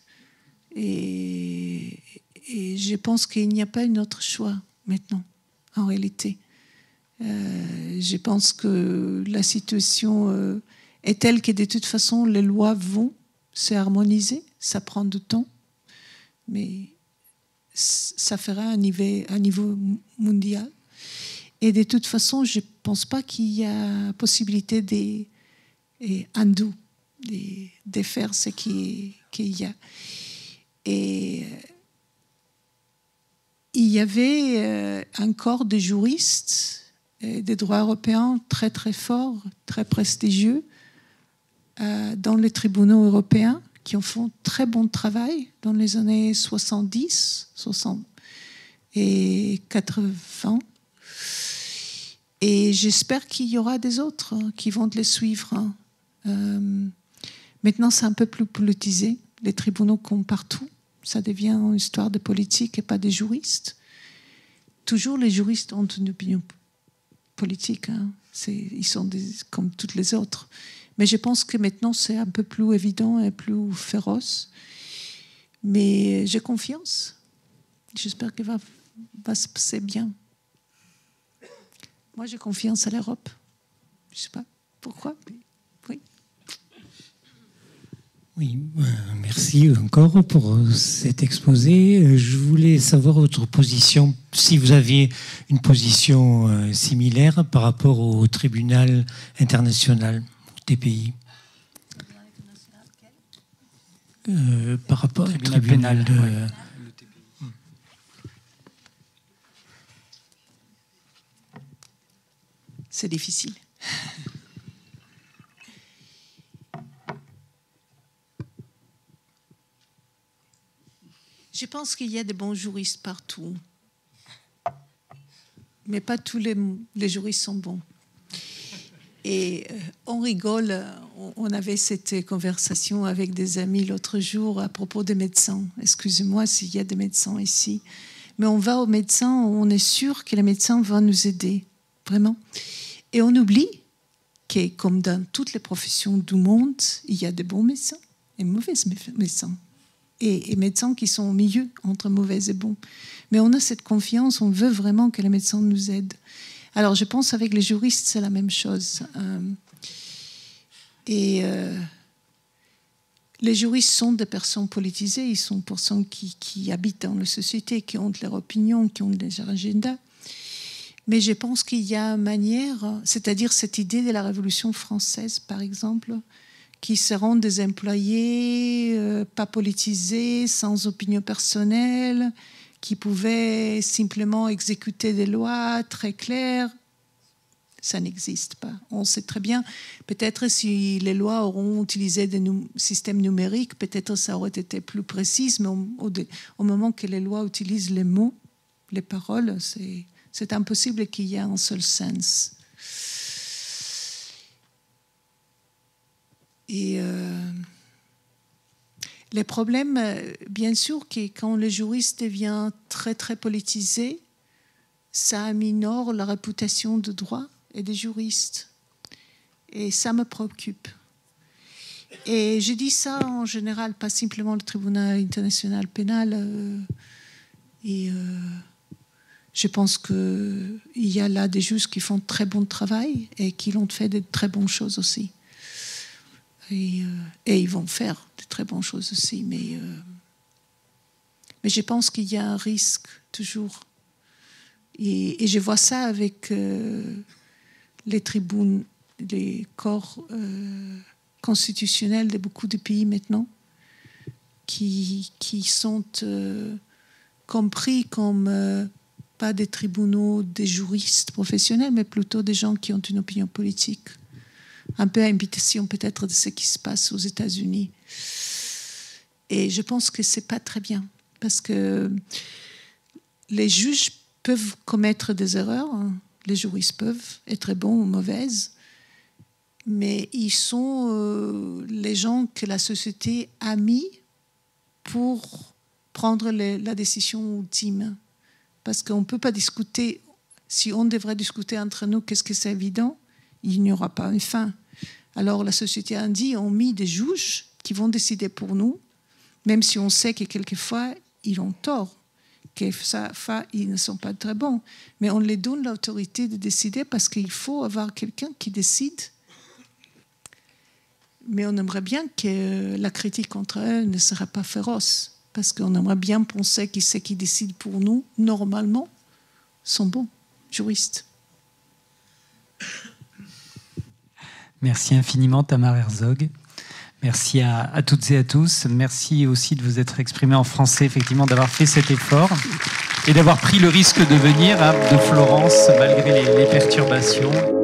Et je pense qu'il n'y a pas un autre choix maintenant, en réalité. Je pense que la situation est telle que de toute façon, les lois vont se harmoniser. Ça prend du temps, mais ça fera un niveau mondial. Et de toute façon, je ne pense pas qu'il y a possibilité de faire ce qu'il y a. Et il y avait un corps de juristes des droits européens très très forts, très prestigieux dans les tribunaux européens qui ont fait un très bon travail dans les années 70, 60 et 80. Et j'espère qu'il y aura des autres qui vont les suivre. Maintenant, c'est un peu plus politisé. Les tribunaux comme partout. Ça devient une histoire de politique et pas des juristes. Toujours, les juristes ont une opinion politique. Hein. Ils sont comme toutes les autres. Mais je pense que maintenant, c'est un peu plus évident et plus féroce. Mais j'ai confiance. J'espère que va se passer bien. Moi, j'ai confiance à l'Europe. Je ne sais pas pourquoi, mais oui. Oui, merci encore pour cet exposé. Je voulais savoir votre position, si vous aviez une position similaire par rapport au tribunal international des pays. Par rapport au tribunal pénal de... Ouais. C'est difficile. Je pense qu'il y a des bons juristes partout. Mais pas tous les juristes sont bons. Et on rigole, on avait cette conversation avec des amis l'autre jour à propos des médecins. Excusez-moi s'il y a des médecins ici. Mais on va au médecin, on est sûr que les médecins vont nous aider, vraiment. Et on oublie que, comme dans toutes les professions du monde, il y a de bons médecins et de mauvais médecins. Et médecins qui sont au milieu entre mauvais et bons. Mais on a cette confiance, on veut vraiment que les médecins nous aident. Alors je pense avec les juristes, c'est la même chose. Les juristes sont des personnes politisées, ils sont des personnes qui habitent dans la société, qui ont leurs opinions, qui ont leurs agendas. Mais je pense qu'il y a une manière, c'est-à-dire cette idée de la Révolution française, par exemple, qui seront des employés pas politisés, sans opinion personnelle, qui pouvaient simplement exécuter des lois très claires. Ça n'existe pas. On sait très bien, peut-être si les lois auront utilisé des systèmes numériques, peut-être ça aurait été plus précis, mais au moment que les lois utilisent les mots, les paroles, c'est impossible qu'il y ait un seul sens. Et les problèmes, bien sûr, que quand le juriste devient très, très politisé, ça améliore la réputation de droit et des juristes. Et ça me préoccupe. Et je dis ça en général, pas simplement le tribunal international pénal. Je pense qu'il y a là des juges qui font très bon travail et qui l'ont fait de très bonnes choses aussi. Et ils vont faire de très bonnes choses aussi. Mais je pense qu'il y a un risque toujours. Et je vois ça avec les tribunes, les corps constitutionnels de beaucoup de pays maintenant, qui sont compris comme pas des tribunaux, des juristes professionnels, mais plutôt des gens qui ont une opinion politique. Un peu à imitation peut-être de ce qui se passe aux États-Unis. Et je pense que c'est pas très bien, parce que les juges peuvent commettre des erreurs, hein. Les juristes peuvent être bons ou mauvaises, mais ils sont les gens que la société a mis pour prendre la décision ultime. Parce qu'on ne peut pas discuter, si on devrait discuter entre nous, qu'est-ce que c'est évident, il n'y aura pas une fin. Alors la société a dit, on met des juges qui vont décider pour nous, même si on sait que quelquefois, ils ont tort, quelquefois, ils ne sont pas très bons. Mais on les donne l'autorité de décider parce qu'il faut avoir quelqu'un qui décide. Mais on aimerait bien que la critique contre eux ne serait pas féroce. Parce qu'on aimerait bien penser que ceux qui décident pour nous, normalement, sont bons juristes. Merci infiniment, Tamar Herzog. Merci à toutes et à tous. Merci aussi de vous être exprimés en français, effectivement, d'avoir fait cet effort et d'avoir pris le risque de venir de Florence malgré les perturbations.